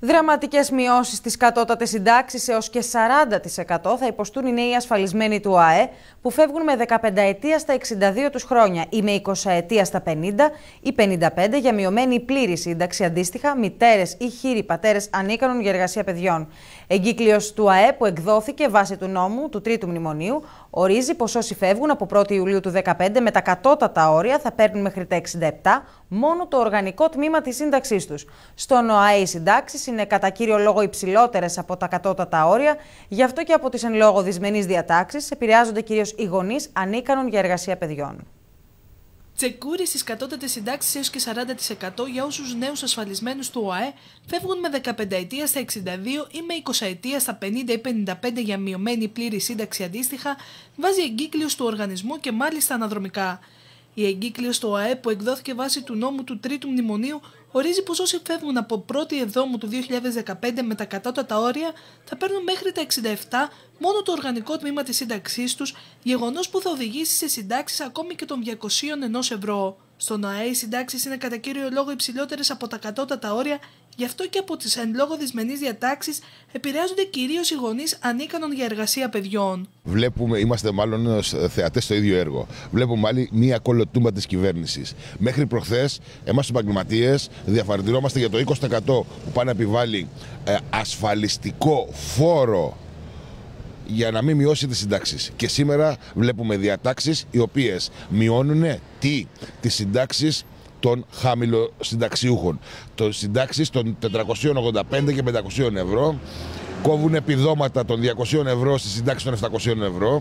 Δραματικές μειώσεις στις κατώτατες συντάξεις έως και 40% θα υποστούν οι νέοι ασφαλισμένοι του ΟΑΕ που φεύγουν με 15 ετία στα 62 τους χρόνια ή με 20 ετία στα 50 ή 55 για μειωμένη πλήρη σύνταξη, αντίστοιχα μητέρες ή χείροι πατέρες ανίκανων για εργασία παιδιών. Εγκύκλειος του ΟΑΕ που εκδόθηκε βάσει του νόμου του Τρίτου Μνημονίου ορίζει πως όσοι φεύγουν από 1η Ιουλίου του 2015 με τα κατώτατα όρια θα παίρνουν μέχρι τα 67 μόνο το οργανικό τμήμα της σύνταξής τους. Στον ΟΑΕ οι συντάξεις είναι κατά κύριο λόγο υψηλότερες από τα κατώτατα όρια, γι' αυτό και από τις εν λόγω δυσμενείς διατάξεις επηρεάζονται κυρίως οι γονείς ανίκανων για εργασία παιδιών. Τσεκούρι στις κατώτατες συντάξεις έως και 40% για όσους νέους ασφαλισμένους του ΟΑΕ φεύγουν με 15 ετία στα 62 ή με 20 ετία στα 50 ή 55 για μειωμένη πλήρη σύνταξη, αντίστοιχα, βάζει εγκύκλειος του οργανισμού και μάλιστα αναδρομικά. Η εγκύκλειος του ΟΑΕ που εκδόθηκε βάσει του νόμου του Τρίτου Μνημονίου ορίζει πως όσοι φεύγουν από 1η Εβδόμου του 2015 με τα κατώτατα όρια θα παίρνουν μέχρι τα 67 μόνο το οργανικό τμήμα της σύνταξής τους, γεγονός που θα οδηγήσει σε συντάξεις ακόμη και των 201 ευρώ. Στον ΟΑΕ οι συντάξεις είναι κατά κύριο λόγο υψηλότερες από τα κατώτατα όρια, γι' αυτό και από τις εν λόγω δυσμενείς διατάξεις επηρεάζονται κυρίως οι γονείς ανίκανων για εργασία παιδιών. Είμαστε μάλλον θεατές στο ίδιο έργο. Βλέπουμε άλλη μία κολοτούμπα της κυβέρνησης. Μέχρι προχθές, εμάς τους επαγγελματίες διαφορετιζόμαστε για το 20% που πάει να επιβάλλει ασφαλιστικό φόρο για να μην μειώσει τις συντάξεις. Και σήμερα βλέπουμε διατάξεις οι οποίες μειώνουν τις συντάξεις των χαμηλοσυνταξιούχων. Το συντάξεις των 485 και 500 ευρώ, κόβουν επιδόματα των 200 ευρώ στις συντάξεις των 700 ευρώ.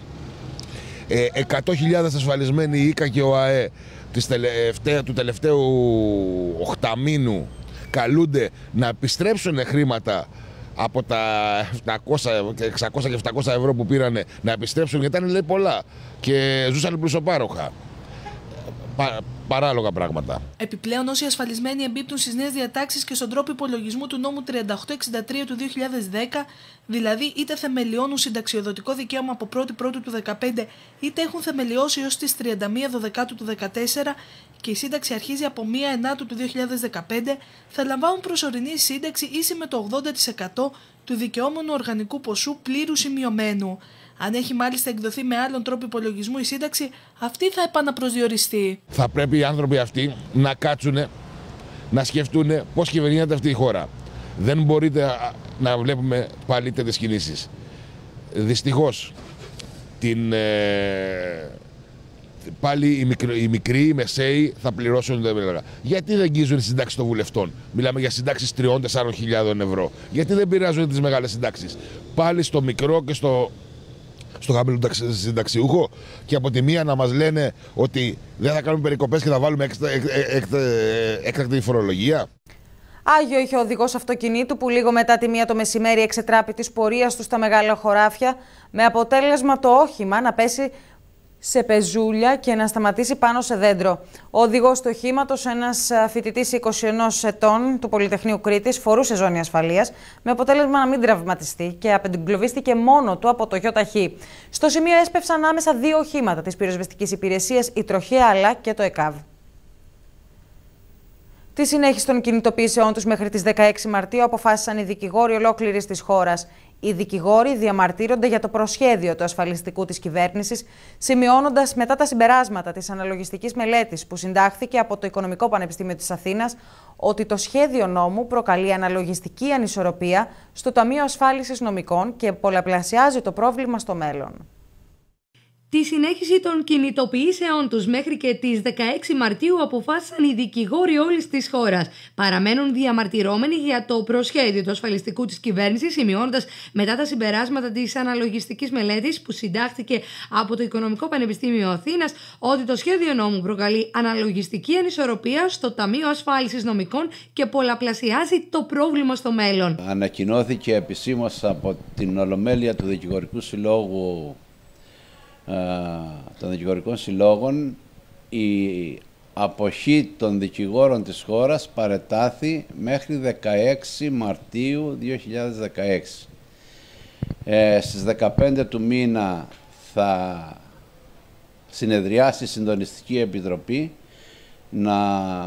100.000 ασφαλισμένοι ΙΚΑ και ΟΑΕ του τελευταίου οχταμήνου καλούνται να επιστρέψουν χρήματα από τα 600 και 700 ευρώ που πήρανε, να επιστρέψουν, γιατί ήταν, λέει, πολλά και ζούσαν πλουσοπάροχα. Παράλογα πράγματα. Επιπλέον, όσοι ασφαλισμένοι εμπίπτουν στις νέες διατάξεις και στον τρόπο υπολογισμού του νόμου 3863 του 2010, δηλαδή είτε θεμελιώνουν συνταξιοδοτικό δικαίωμα από 1η του 2015, είτε έχουν θεμελιώσει έως τις 31 Δεκάτου του 2014 και η σύνταξη αρχίζει από 1 Ενάτου του 2015, θα λαμβάνουν προσωρινή σύνταξη ίση με το 80% του δικαιόμενου οργανικού ποσού πλήρους ή μειωμένου. Αν έχει μάλιστα εκδοθεί με άλλον τρόπο υπολογισμού η σύνταξη, αυτή θα επαναπροσδιοριστεί. Θα πρέπει οι άνθρωποι αυτοί να κάτσουν, να σκεφτούν πώς κυβερνείται αυτή η χώρα. Δεν μπορείτε να βλέπουμε πάλι τέτοιες κινήσεις. Δυστυχώς, πάλι οι μικροί, οι μεσαίοι θα πληρώσουν τα ευρώ. Γιατί δεν αγγίζουν τις συντάξεις των βουλευτών? Μιλάμε για συντάξεις 3-4 χιλιάδων ευρώ. Γιατί δεν πειράζουν τις μεγάλες συντάξεις? Πάλι στο μικρό και στο χαμηλό συνταξιούχο, και από τη μία να μας λένε ότι δεν θα κάνουμε περικοπές και θα βάλουμε έκτακτη φορολογία. Άγιο είχε ο οδηγός αυτοκινήτου που λίγο μετά τη 1 το μεσημέρι εξετράπη της πορείας του στα μεγάλα χωράφια, με αποτέλεσμα το όχημα να πέσει σε πεζούλια και να σταματήσει πάνω σε δέντρο. Ο οδηγός του οχήματος, ένας φοιτητής 21 ετών του Πολυτεχνείου Κρήτης, φορούσε ζώνη ασφαλείας, με αποτέλεσμα να μην τραυματιστεί και απεγκλωβίστηκε μόνο του από το ΙΧ. Στο σημείο έσπευσαν άμεσα 2 οχήματα της πυροσβεστικής υπηρεσίας, η Τροχέα αλλά και το ΕΚΑΒ. Τη συνέχιση των κινητοποιήσεών τους μέχρι τις 16 Μαρτίου αποφάσισαν οι δικηγόροι ολόκληρης της χώρας. Οι δικηγόροι διαμαρτύρονται για το προσχέδιο του ασφαλιστικού της κυβέρνησης, σημειώνοντας μετά τα συμπεράσματα της αναλογιστικής μελέτης που συντάχθηκε από το Οικονομικό Πανεπιστήμιο της Αθήνας ότι το σχέδιο νόμου προκαλεί αναλογιστική ανισορροπία στο Ταμείο Ασφάλισης Νομικών και πολλαπλασιάζει το πρόβλημα στο μέλλον. Τη συνέχιση των κινητοποιήσεών τους μέχρι και τις 16 Μαρτίου αποφάσισαν οι δικηγόροι όλης της χώρας. Παραμένουν διαμαρτυρώμενοι για το προσχέδιο του ασφαλιστικού της κυβέρνησης, σημειώνοντας μετά τα συμπεράσματα της αναλογιστικής μελέτης που συντάχθηκε από το Οικονομικό Πανεπιστήμιο Αθήνας ότι το σχέδιο νόμου προκαλεί αναλογιστική ανισορροπία στο Ταμείο Ασφάλισης Νομικών και πολλαπλασιάζει το πρόβλημα στο μέλλον. Ανακοινώθηκε επισήμως από την Ολομέλεια του Δικηγορικού Συλλόγου των δικηγορικών συλλόγων η αποχή των δικηγόρων της χώρας παρετάθη μέχρι 16 Μαρτίου 2016. Στις 15 του μήνα θα συνεδριάσει η Συντονιστική Επιτροπή να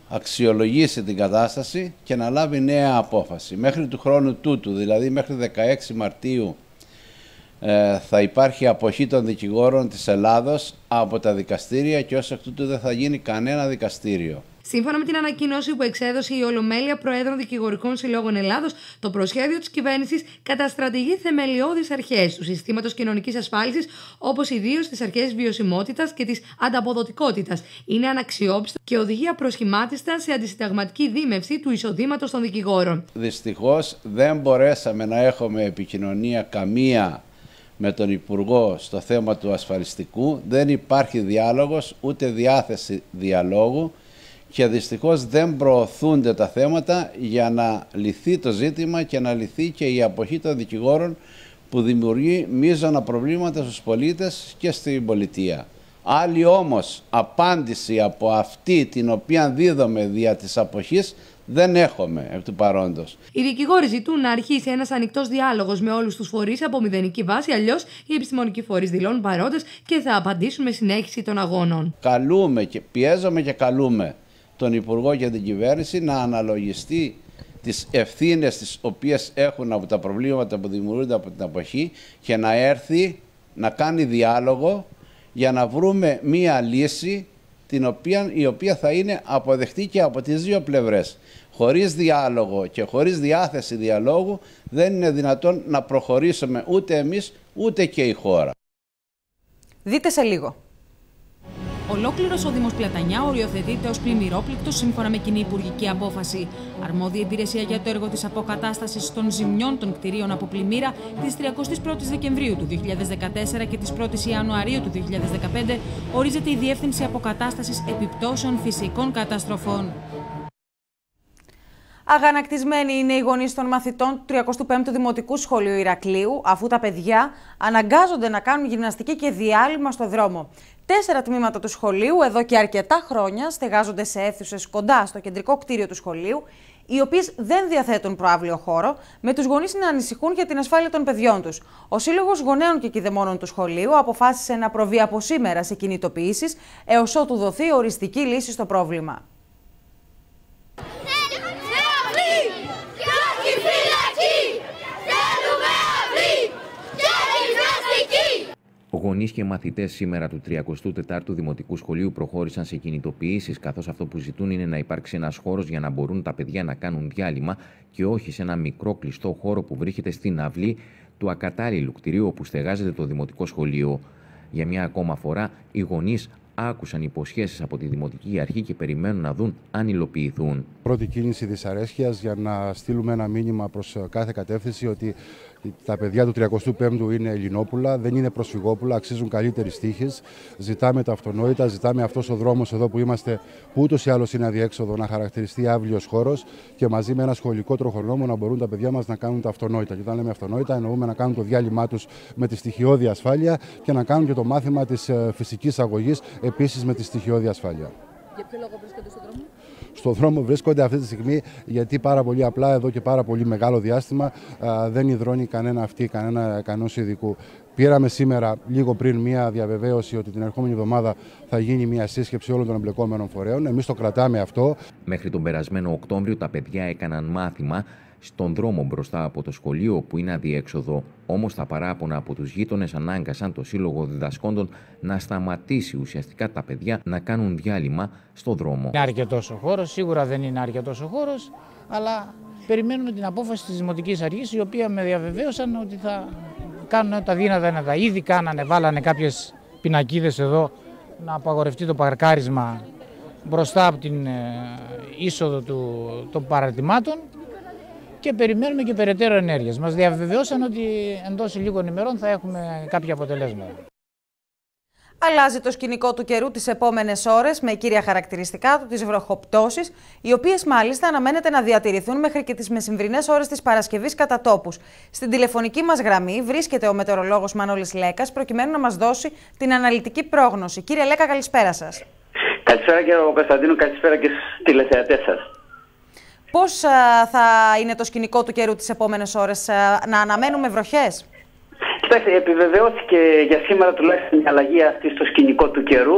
αξιολογήσει την κατάσταση και να λάβει νέα απόφαση. Μέχρι του χρόνου τούτου, δηλαδή μέχρι 16 Μαρτίου, θα υπάρχει αποχή των δικηγόρων της Ελλάδος από τα δικαστήρια και ως εκ τούτου δεν θα γίνει κανένα δικαστήριο. Σύμφωνα με την ανακοίνωση που εξέδωσε η Ολομέλεια Προέδρων Δικηγορικών Συλλόγων Ελλάδος, το προσχέδιο της κυβέρνησης καταστρατηγεί θεμελιώδεις αρχές του συστήματος κοινωνικής ασφάλισης, όπως ιδίως τις αρχές βιωσιμότητας και της ανταποδοτικότητας. Είναι αναξιόπιστο και οδηγεί απροσχημάτιστα σε αντισυνταγματική δίμευση του εισοδήματος των δικηγόρων. Δυστυχώς δεν μπορέσαμε να έχουμε επικοινωνία καμία με τον Υπουργό στο θέμα του ασφαλιστικού. Δεν υπάρχει διάλογος, ούτε διάθεση διαλόγου. Και δυστυχώς δεν προωθούνται τα θέματα για να λυθεί το ζήτημα και να λυθεί και η αποχή των δικηγόρων που δημιουργεί μείζωνα προβλήματα στους πολίτες και στην πολιτεία. Άλλη όμως απάντηση από αυτή την οποία δίδομαι δια της αποχής δεν έχουμε εκ του παρόντος. Οι δικηγόροι ζητούν να αρχίσει ένας ανοιχτός διάλογος με όλους τους φορείς από μηδενική βάση, αλλιώς οι επιστημονικοί φορείς δηλώνουν παρόντες και θα απαντήσουν με συνέχιση των αγώνων. Καλούμε και πιέζομαι και καλούμε τον Υπουργό και την κυβέρνηση να αναλογιστεί τις ευθύνες τις οποίες έχουν από τα προβλήματα που δημιουργούνται από την αποχή και να έρθει να κάνει διάλογο για να βρούμε μία λύση η οποία θα είναι αποδεκτή και από τις δύο πλευρές. Χωρίς διάλογο και χωρίς διάθεση διαλόγου δεν είναι δυνατόν να προχωρήσουμε ούτε εμείς ούτε και η χώρα. Δείτε σε λίγο. Ολόκληρος ο Δήμος Πλατανιά οριοθετείται ως πλημμυρόπληκτος σύμφωνα με κοινή υπουργική απόφαση. Αρμόδια υπηρεσία για το έργο της αποκατάστασης των ζημιών των κτηρίων από πλημμύρα της 31ης Δεκεμβρίου του 2014 και της 1ης Ιανουαρίου του 2015 ορίζεται η Διεύθυνση Αποκατάστασης Επιπτώσεων Φυσικών Καταστροφών. Αγανακτισμένοι είναι οι γονείς των μαθητών του 35ου Δημοτικού Σχολείου Ηρακλείου, αφού τα παιδιά αναγκάζονται να κάνουν γυμναστική και διάλειμμα στο δρόμο. 4 τμήματα του σχολείου εδώ και αρκετά χρόνια στεγάζονται σε αίθουσες κοντά στο κεντρικό κτίριο του σχολείου, οι οποίες δεν διαθέτουν προαύλιο χώρο, με τους γονείς να ανησυχούν για την ασφάλεια των παιδιών τους. Ο Σύλλογος Γονέων και Κηδεμόνων του σχολείου αποφάσισε να προβεί από σήμερα σε κινητοποιήσεις, έως ότου δοθεί οριστική λύση στο πρόβλημα. Γονείς και μαθητές σήμερα του 34ου Δημοτικού Σχολείου προχώρησαν σε κινητοποιήσεις, καθώς αυτό που ζητούν είναι να υπάρξει ένας χώρος για να μπορούν τα παιδιά να κάνουν διάλειμμα και όχι σε ένα μικρό κλειστό χώρο που βρίσκεται στην αυλή του ακατάλληλου κτηρίου όπου στεγάζεται το Δημοτικό Σχολείο. Για μια ακόμα φορά, οι γονείς άκουσαν υποσχέσεις από τη Δημοτική Αρχή και περιμένουν να δουν αν υλοποιηθούν. Πρώτη κίνηση δυσαρέσκειας για να στείλουμε ένα μήνυμα προς κάθε κατεύθυνση ότι τα παιδιά του 35ου είναι Ελληνόπουλα, δεν είναι προσφυγόπουλα, αξίζουν καλύτερης τύχης. Ζητάμε τα αυτονόητα, ζητάμε αυτός ο δρόμος εδώ που είμαστε, που ούτως ή άλλως είναι αδιέξοδο, να χαρακτηριστεί αύλιος χώρος και μαζί με ένα σχολικό τροχονόμο να μπορούν τα παιδιά μας να κάνουν τα αυτονόητα. Και όταν λέμε αυτονόητα, εννοούμε να κάνουν το διάλειμμά τους με τη στοιχειώδη ασφάλεια και να κάνουν και το μάθημα της φυσικής αγωγής επίσης με τη στοιχειώδη ασφάλεια. Για ποιο λόγο βρίσκονται στον δρόμο? Στον δρόμο βρίσκονται αυτή τη στιγμή γιατί πάρα πολύ απλά εδώ και πάρα πολύ μεγάλο διάστημα δεν υδρώνει κανένας ειδικού. Πήραμε σήμερα, λίγο πριν, μία διαβεβαίωση ότι την ερχόμενη εβδομάδα θα γίνει μία σύσκεψη όλων των εμπλεκόμενων φορέων. Εμείς το κρατάμε αυτό. Μέχρι τον περασμένο Οκτώβριο τα παιδιά έκαναν μάθημα στον δρόμο μπροστά από το σχολείο που είναι αδιέξοδο. Όμως τα παράπονα από τους γείτονες ανάγκασαν το Σύλλογο Διδασκόντων να σταματήσει ουσιαστικά τα παιδιά να κάνουν διάλειμμα στο δρόμο. Είναι αρκετός ο χώρος, σίγουρα δεν είναι αρκετός ο χώρος, αλλά περιμένουμε την απόφαση της Δημοτικής Αρχής, η οποία με διαβεβαίωσαν ότι θα κάνουν τα δύνατα. Ήδη βάλανε κάποιες πινακίδες εδώ να απαγορευτεί το παρκάρισμα μπροστά από την είσοδο των παραρτημάτων. Και περιμένουμε και περαιτέρω ενέργειες. Μας διαβεβαιώσαν ότι εντός λίγων ημερών θα έχουμε κάποια αποτελέσματα. Αλλάζει το σκηνικό του καιρού τις επόμενες ώρες με κύρια χαρακτηριστικά του τις βροχοπτώσεις, οι οποίες μάλιστα αναμένεται να διατηρηθούν μέχρι και τις μεσημβρινές ώρες της Παρασκευής κατά τόπους. Στην τηλεφωνική μας γραμμή βρίσκεται ο μετεωρολόγος Μανώλης Λέκας, προκειμένου να μας δώσει την αναλυτική πρόγνωση. Κύριε Λέκα, καλησπέρα σας. Καλησπέρα κύριε Κωνσταντίνου, καλησπέρα και στους τηλεθεατές σας. Πώς θα είναι το σκηνικό του καιρού τις επόμενες ώρες, να αναμένουμε βροχές? Κοιτάξτε, επιβεβαιώθηκε για σήμερα τουλάχιστον η αλλαγή αυτή στο σκηνικό του καιρού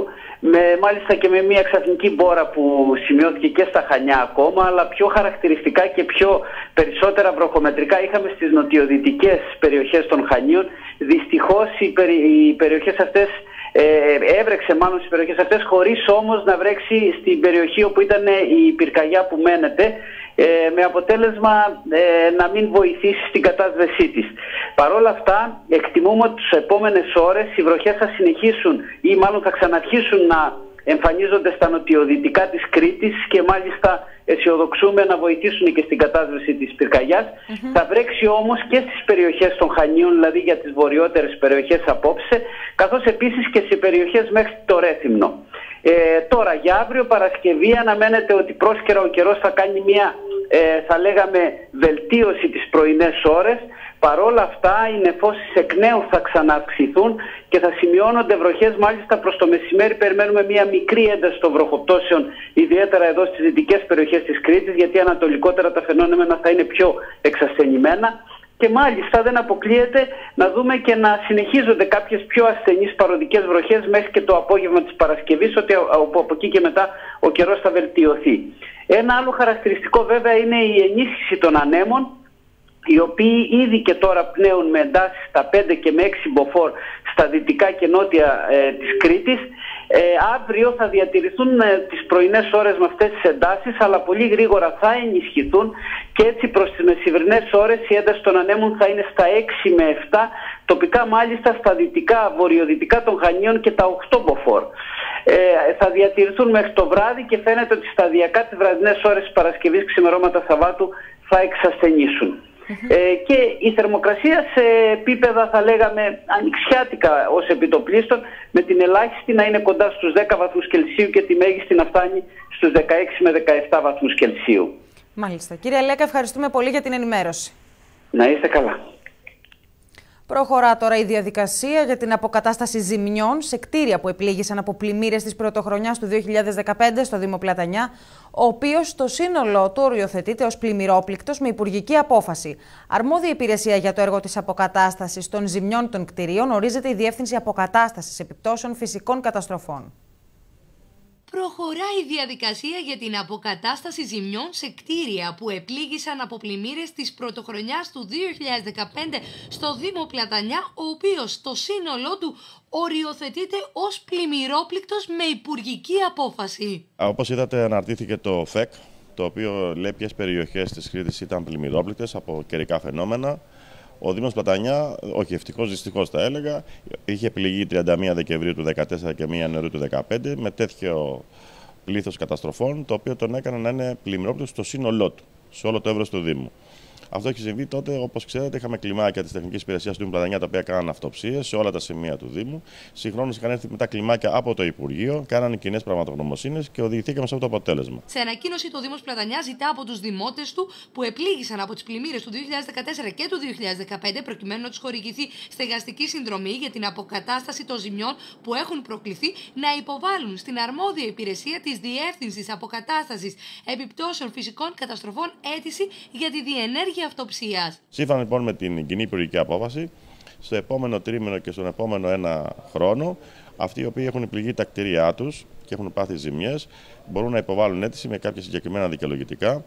μάλιστα και με μια ξαφνική μπόρα που σημειώθηκε και στα Χανιά ακόμα, αλλά πιο χαρακτηριστικά και πιο περισσότερα βροχομετρικά είχαμε στις νοτιοδυτικές περιοχές των Χανίων. Δυστυχώς οι περιοχές αυτές, έβρεξε μάλλον στις περιοχές αυτές, χωρίς όμως να βρέξει στην περιοχή όπου ήταν η πυρκαγιά που μένεται, με αποτέλεσμα να μην βοηθήσει στην κατάσβεσή της. Παρ' όλα αυτά, εκτιμούμε ότι τις επόμενες ώρες οι βροχές θα συνεχίσουν ή μάλλον θα ξαναρχίσουν να εμφανίζονται στα νοτιοδυτικά της Κρήτης και μάλιστα αισιοδοξούμε να βοηθήσουν και στην κατάσβεση της πυρκαγιάς. Θα βρέξει όμως και στις περιοχές των Χανίων, δηλαδή για τις βορειότερες περιοχές απόψε, καθώς επίσης και σε περιοχές μέχρι το Ρέθυμνο. Τώρα για αύριο Παρασκευή αναμένεται ότι πρόσκαιρα ο καιρός θα κάνει μια θα λέγαμε βελτίωση τις πρωινές ώρες. Παρόλα αυτά οι νεφώσεις εκ νέου θα ξανααυξηθούν και θα σημειώνονται βροχές μάλιστα προς το μεσημέρι. Περιμένουμε μια μικρή ένταση των βροχοπτώσεων, ιδιαίτερα εδώ στις δυτικές περιοχές της Κρήτης, γιατί ανατολικότερα τα φαινόμενα θα είναι πιο εξασθενημένα. Και μάλιστα δεν αποκλείεται να δούμε και να συνεχίζονται κάποιες πιο ασθενείς παροδικές βροχές μέχρι και το απόγευμα της Παρασκευής, όπου από εκεί και μετά ο καιρός θα βελτιωθεί. Ένα άλλο χαρακτηριστικό βέβαια είναι η ενίσχυση των ανέμων, οι οποίοι ήδη και τώρα πνέουν με εντάσεις στα 5 και με 6 μποφόρ στα δυτικά και νότια της Κρήτης. Αύριο θα διατηρηθούν τις πρωινές ώρες με αυτές τις εντάσεις, αλλά πολύ γρήγορα θα ενισχυθούν και έτσι προς τις μεσημβρινές ώρες η ένταση των ανέμων θα είναι στα 6 με 7, τοπικά μάλιστα στα δυτικά, βορειοδυτικά των Χανίων και τα 8 μποφόρ. Θα διατηρηθούν μέχρι το βράδυ και φαίνεται ότι σταδιακά τις βραδινές ώρες της Παρασκευής, ξημερώματα Σαββάτου θα εξασθενήσουν. Και η θερμοκρασία σε επίπεδα θα λέγαμε ανοιξιάτικα ως επιτοπλίστων, με την ελάχιστη να είναι κοντά στους 10 βαθμούς Κελσίου και τη μέγιστη να φτάνει στους 16 με 17 βαθμούς Κελσίου. Μάλιστα. Κύριε Λέκα, ευχαριστούμε πολύ για την ενημέρωση. Να είστε καλά. Προχωρά τώρα η διαδικασία για την αποκατάσταση ζημιών σε κτίρια που επλήγησαν από πλημμύρες της πρωτοχρονιάς του 2015 στο Δήμο Πλατανιά, ο οποίος στο σύνολό του οριοθετείται ως πλημμυρόπληκτος με υπουργική απόφαση. Αρμόδια υπηρεσία για το έργο της αποκατάστασης των ζημιών των κτιρίων ορίζεται η Διεύθυνση Αποκατάστασης Επιπτώσεων Φυσικών Καταστροφών. Προχωράει η διαδικασία για την αποκατάσταση ζημιών σε κτίρια που επλήγησαν από πλημμύρες της πρωτοχρονιάς του 2015 στο Δήμο Πλατανιά, ο οποίος στο σύνολό του οριοθετείται ως πλημμυρόπληκτος με υπουργική απόφαση. Όπως είδατε, αναρτήθηκε το ΦΕΚ, το οποίο λέει ποιες περιοχές της Κρήτης ήταν πλημμυρόπληκτες από καιρικά φαινόμενα. Ο Δήμος Πλατανιά, όχι ευτυχώς, δυστυχώς θα έλεγα, είχε πληγεί 31 Δεκεμβρίου του 2014 και 1 Ιανουαρίου του 2015 με τέτοιο πλήθος καταστροφών, το οποίο τον έκανε να είναι πλημμυρόπληκτος στο σύνολό του, σε όλο το εύρος του Δήμου. Αυτό έχει συμβεί τότε, όπως ξέρετε, είχαμε κλιμάκια της Τεχνικής Υπηρεσίας του Δήμου Πλατανιά, τα οποία κάναν αυτοψίες σε όλα τα σημεία του Δήμου. Συγχρόνως είχαν έρθει μετά κλιμάκια από το Υπουργείο, κάνανε κοινές πραγματογνωμοσύνες και οδηγηθήκαμε σε αυτό το αποτέλεσμα. Σε ανακοίνωση, το Δήμος Πλατανιά ζητά από τους δημότες του που επλήγησαν από τις πλημμύρες του 2014 και του 2015, προκειμένου να τους χορηγηθεί στεγαστική συνδρομή για την αποκατάσταση των ζημιών που έχουν προκληθεί, να υποβάλουν στην αρμόδια υπηρεσία της Διεύθυνσης Αποκατάστασης Επιπτώσεων Φυσικών Καταστροφών αίτηση για τη διενέργεια αυτοψίας. Σύμφωνα λοιπόν με την κοινή υπουργική απόφαση, στο επόμενο τρίμηνο και στον επόμενο ένα χρόνο, αυτοί οι οποίοι έχουν πληγεί τα κτίρια τους και έχουν πάθει ζημιές, μπορούν να υποβάλουν αίτηση με κάποια συγκεκριμένα δικαιολογητικά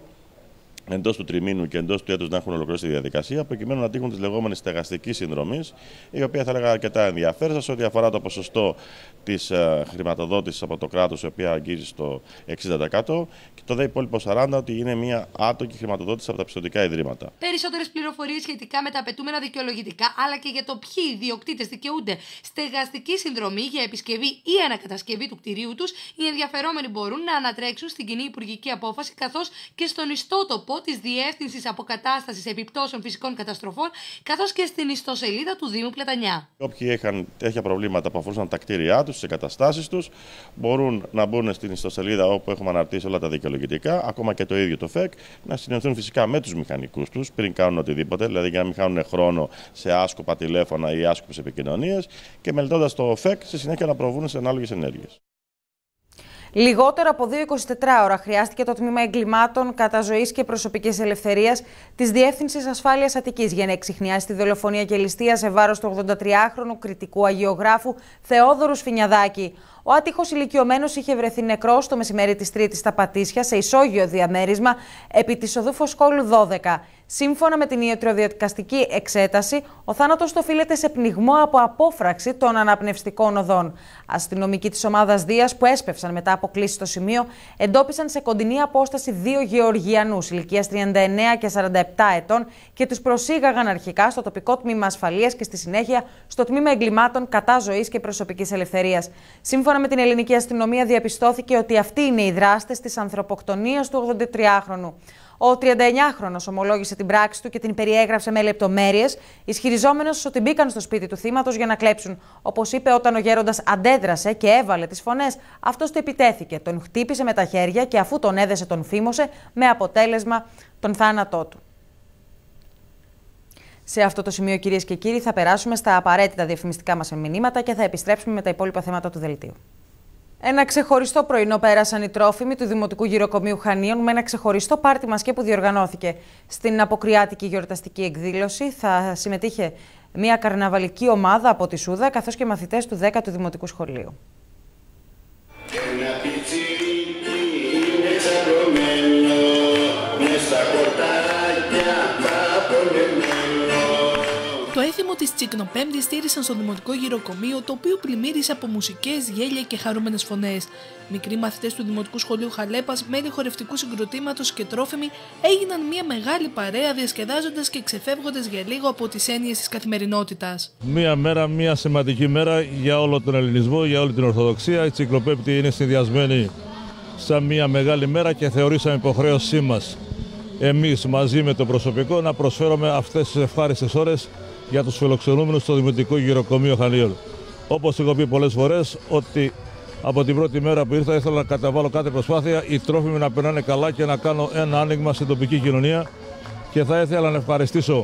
εντός του τριμήνου και εντός του έτους να έχουν ολοκληρώσει τη διαδικασία, προκειμένου να τύχουν τη λεγόμενη στεγαστική συνδρομή, η οποία θα έλεγα αρκετά ενδιαφέρουσα σε ό,τι αφορά το ποσοστό της χρηματοδότησης από το κράτος, η οποία αγγίζει στο 60%, και το δε υπόλοιπο 40% ότι είναι μια άτοκη χρηματοδότηση από τα πιστωτικά ιδρύματα. Περισσότερες πληροφορίες σχετικά με τα απαιτούμενα δικαιολογητικά, αλλά και για το ποιοι ιδιοκτήτες δικαιούνται στεγαστική συνδρομή για επισκευή ή ανακατασκευή του κτηρίου τους, οι ενδιαφερόμενοι μπορούν να ανατρέξουν στην κοινή υπουργική απόφαση, καθώς και στον ιστότοπο της Διεύθυνσης Αποκατάστασης Επιπτώσεων Φυσικών Καταστροφών, καθώς και στην ιστοσελίδα του Δήμου Πλατανιά. Όποιοι είχαν τέτοια προβλήματα που αφορούσαν τα κτίρια τους, τις εγκαταστάσεις τους, μπορούν να μπουν στην ιστοσελίδα όπου έχουμε αναρτήσει όλα τα δικαιολογητικά, ακόμα και το ίδιο το ΦΕΚ, να συνενθούν φυσικά με τους μηχανικούς τους πριν κάνουν οτιδήποτε, δηλαδή για να μην χάνουν χρόνο σε άσκοπα τηλέφωνα ή άσκοπες επικοινωνίες, και μελετώντας το ΦΕΚ, στη συνέχεια να προβούν σε ανάλογες ενέργειες. Λιγότερο από 2-24 ώρα χρειάστηκε το Τμήμα Εγκλημάτων κατά ζωής και προσωπικής ελευθερίας της Διεύθυνσης Ασφάλειας Αττικής για να εξιχνιάσει τη δολοφονία και ληστεία σε βάρος του 83χρονου κριτικού αγιογράφου Θεόδωρου Σφινιαδάκη. Ο άτυχος ηλικιωμένος είχε βρεθεί νεκρός το μεσημέρι της Τρίτης στα Πατήσια σε ισόγειο διαμέρισμα επί της οδού Φωσκόλου 12. Σύμφωνα με την ιατροδικαστική εξέταση, ο θάνατος το οφείλεται σε πνιγμό από απόφραξη των αναπνευστικών οδών. Αστυνομικοί της ομάδας Δίας που έσπευσαν μετά από κλίση στο σημείο εντόπισαν σε κοντινή απόσταση 2 Γεωργιανούς ηλικίας 39 και 47 ετών και τους προσήγαγαν αρχικά στο τοπικό τμήμα ασφαλείας και στη συνέχεια στο Τμήμα Εγκλημάτων κατά ζωής και προσωπικής ελευθερίας. Σύμφωνα με την ελληνική αστυνομία, διαπιστώθηκε ότι αυτοί είναι οι δράστες της ανθρωποκτονίας του 83χρονου. Ο 39χρονος ομολόγησε την πράξη του και την περιέγραψε με λεπτομέρειες, ισχυριζόμενος ότι μπήκαν στο σπίτι του θύματος για να κλέψουν. Όπως είπε, όταν ο γέροντας αντέδρασε και έβαλε τις φωνές, αυτός του επιτέθηκε, τον χτύπησε με τα χέρια και αφού τον έδεσε τον φήμωσε, με αποτέλεσμα τον θάνατό του. Σε αυτό το σημείο, κυρίες και κύριοι, θα περάσουμε στα απαραίτητα διαφημιστικά μας μηνύματα και θα επιστρέψουμε με τα υπόλοιπα θέματα του δελτίου. Ένα ξεχωριστό πρωινό πέρασαν οι τρόφιμοι του Δημοτικού Γυροκομείου Χανίων με ένα ξεχωριστό πάρτι μασκέ που διοργανώθηκε. Στην αποκριάτικη γιορταστική εκδήλωση θα συμμετείχε μια καρναβαλική ομάδα από τη Σούδα καθώς και μαθητές του 10ου Δημοτικού Σχολείου. Το έθιμο της Τσικνοπέμπτης στήρισαν στο Δημοτικό Γυροκομείο, το οποίο πλημμύρισε από μουσικές, γέλια και χαρούμενες φωνές. Μικροί μαθητές του Δημοτικού Σχολείου Χαλέπας, μέλη χορευτικού συγκροτήματος και τρόφιμοι έγιναν μια μεγάλη παρέα διασκεδάζοντας και ξεφεύγοντας για λίγο από τις έννοιες της καθημερινότητας. Μια μέρα, μια σημαντική μέρα για όλο τον ελληνισμό, για όλη την Ορθοδοξία. Η Τσικνοπέμπτη είναι συνδυασμένη σαν μια μεγάλη μέρα και θεωρήσαμε υποχρέωσή μας εμείς μαζί με το προσωπικό να προσφέρουμε αυτές τις ευχάριστες ώρες για τους φιλοξενούμενους στο Δημοτικό Γυροκομείο Χανίων. Όπως έχω πει πολλές φορές, ότι από την πρώτη μέρα που ήρθα ήθελα να καταβάλω κάθε προσπάθεια οι τρόφιμοι να περνάνε καλά και να κάνω ένα άνοιγμα στην τοπική κοινωνία. Και θα ήθελα να ευχαριστήσω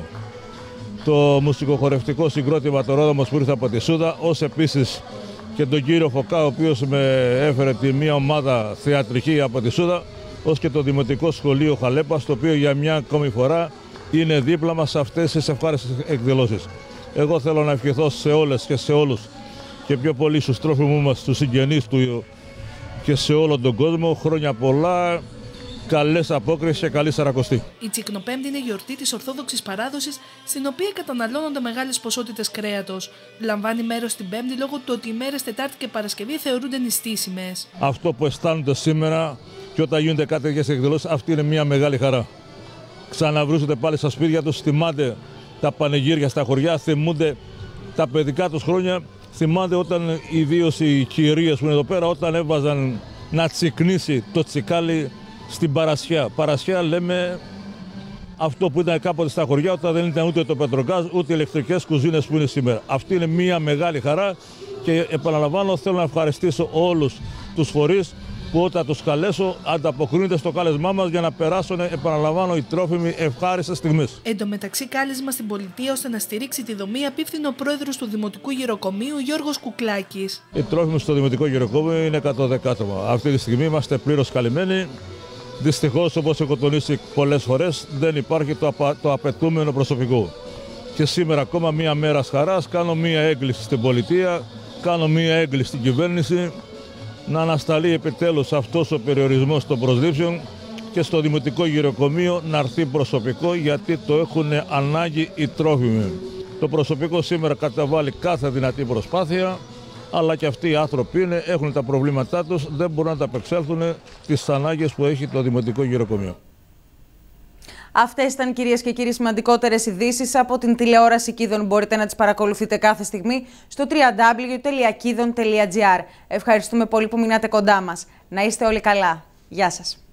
το μουσικοχορευτικό συγκρότημα το Ρόδομος που ήρθε από τη Σούδα, ως επίσης και τον κύριο Φωκά, ο οποίος με έφερε τη μία ομάδα θεατρική από τη Σούδα, ως και το Δημοτικό Σχολείο Χαλέπας, το οποίο για μια ακόμη φορά είναι δίπλα μας σε αυτές τις ευχάριστες εκδηλώσεις. Εγώ θέλω να ευχηθώ σε όλες και σε όλους και πιο πολύ στους τρόφιμους μας, στους συγγενείς του και σε όλο τον κόσμο, χρόνια πολλά, καλές απόκρισεις και καλή Σαρακοστή. Η Τσικνοπέμπτη είναι γιορτή της Ορθόδοξης παράδοσης, στην οποία καταναλώνονται μεγάλες ποσότητες κρέατος. Λαμβάνει μέρος στην Πέμπτη λόγω του ότι οι μέρες Τετάρτη και Παρασκευή θεωρούνται νηστίσιμες. Αυτό που αισθάνονται σήμερα και όταν γίνονται κάτι τέτοιες εκδηλώσεις, αυτή είναι μια μεγάλη χαρά. Ξαναβρίσκονται πάλι στα σπίτια τους, θυμάται τα πανηγύρια στα χωριά, θυμούνται τα παιδικά τους χρόνια, θυμάται όταν ιδίως οι κυρίες που είναι εδώ πέρα, όταν έβαζαν να τσικνίσει το τσικάλι στην παρασιά. Παρασιά λέμε αυτό που ήταν κάποτε στα χωριά, όταν δεν ήταν ούτε το πετρογκάζ, ούτε οι ηλεκτρικές κουζίνες που είναι σήμερα. Αυτή είναι μια μεγάλη χαρά και επαναλαμβάνω, θέλω να ευχαριστήσω όλους τους φορείς που όταν τους καλέσω ανταποκρίνονται στο κάλεσμά μας για να περάσουν, επαναλαμβάνω, οι τρόφιμοι ευχάριστες στιγμές. Εν τω μεταξύ, κάλεσμα στην πολιτεία ώστε να στηρίξει τη δομή απίφθηνε ο πρόεδρος του Δημοτικού Γυροκομείου, Γιώργος Κουκλάκης. Οι τρόφιμοι στο Δημοτικό Γυροκομείο είναι 110 άτομα. Αυτή τη στιγμή είμαστε πλήρως καλυμμένοι. Δυστυχώς, όπως έχω τονίσει πολλές φορές, δεν υπάρχει το απαιτούμενο προσωπικό. Και σήμερα, ακόμα μία μέρα χαράς, κάνω μία έγκληση στην πολιτεία, κάνω μία έγκληση στην κυβέρνηση, να ανασταλεί επιτέλους αυτός ο περιορισμός των προσλήψεων και στο Δημοτικό Γυροκομείο να έρθει προσωπικό, γιατί το έχουν ανάγκη οι τρόφιμοι. Το προσωπικό σήμερα καταβάλει κάθε δυνατή προσπάθεια, αλλά και αυτοί οι άνθρωποι έχουν τα προβλήματά τους, δεν μπορούν να τα απεξέλθουν τις ανάγκες που έχει το Δημοτικό Γυροκομείο. Αυτές ήταν, κυρίες και κύριοι, σημαντικότερες ειδήσεις από την τηλεόραση Κίδων. Μπορείτε να τις παρακολουθείτε κάθε στιγμή στο www.kidon.gr. Ευχαριστούμε πολύ που μείνατε κοντά μας. Να είστε όλοι καλά. Γεια σας.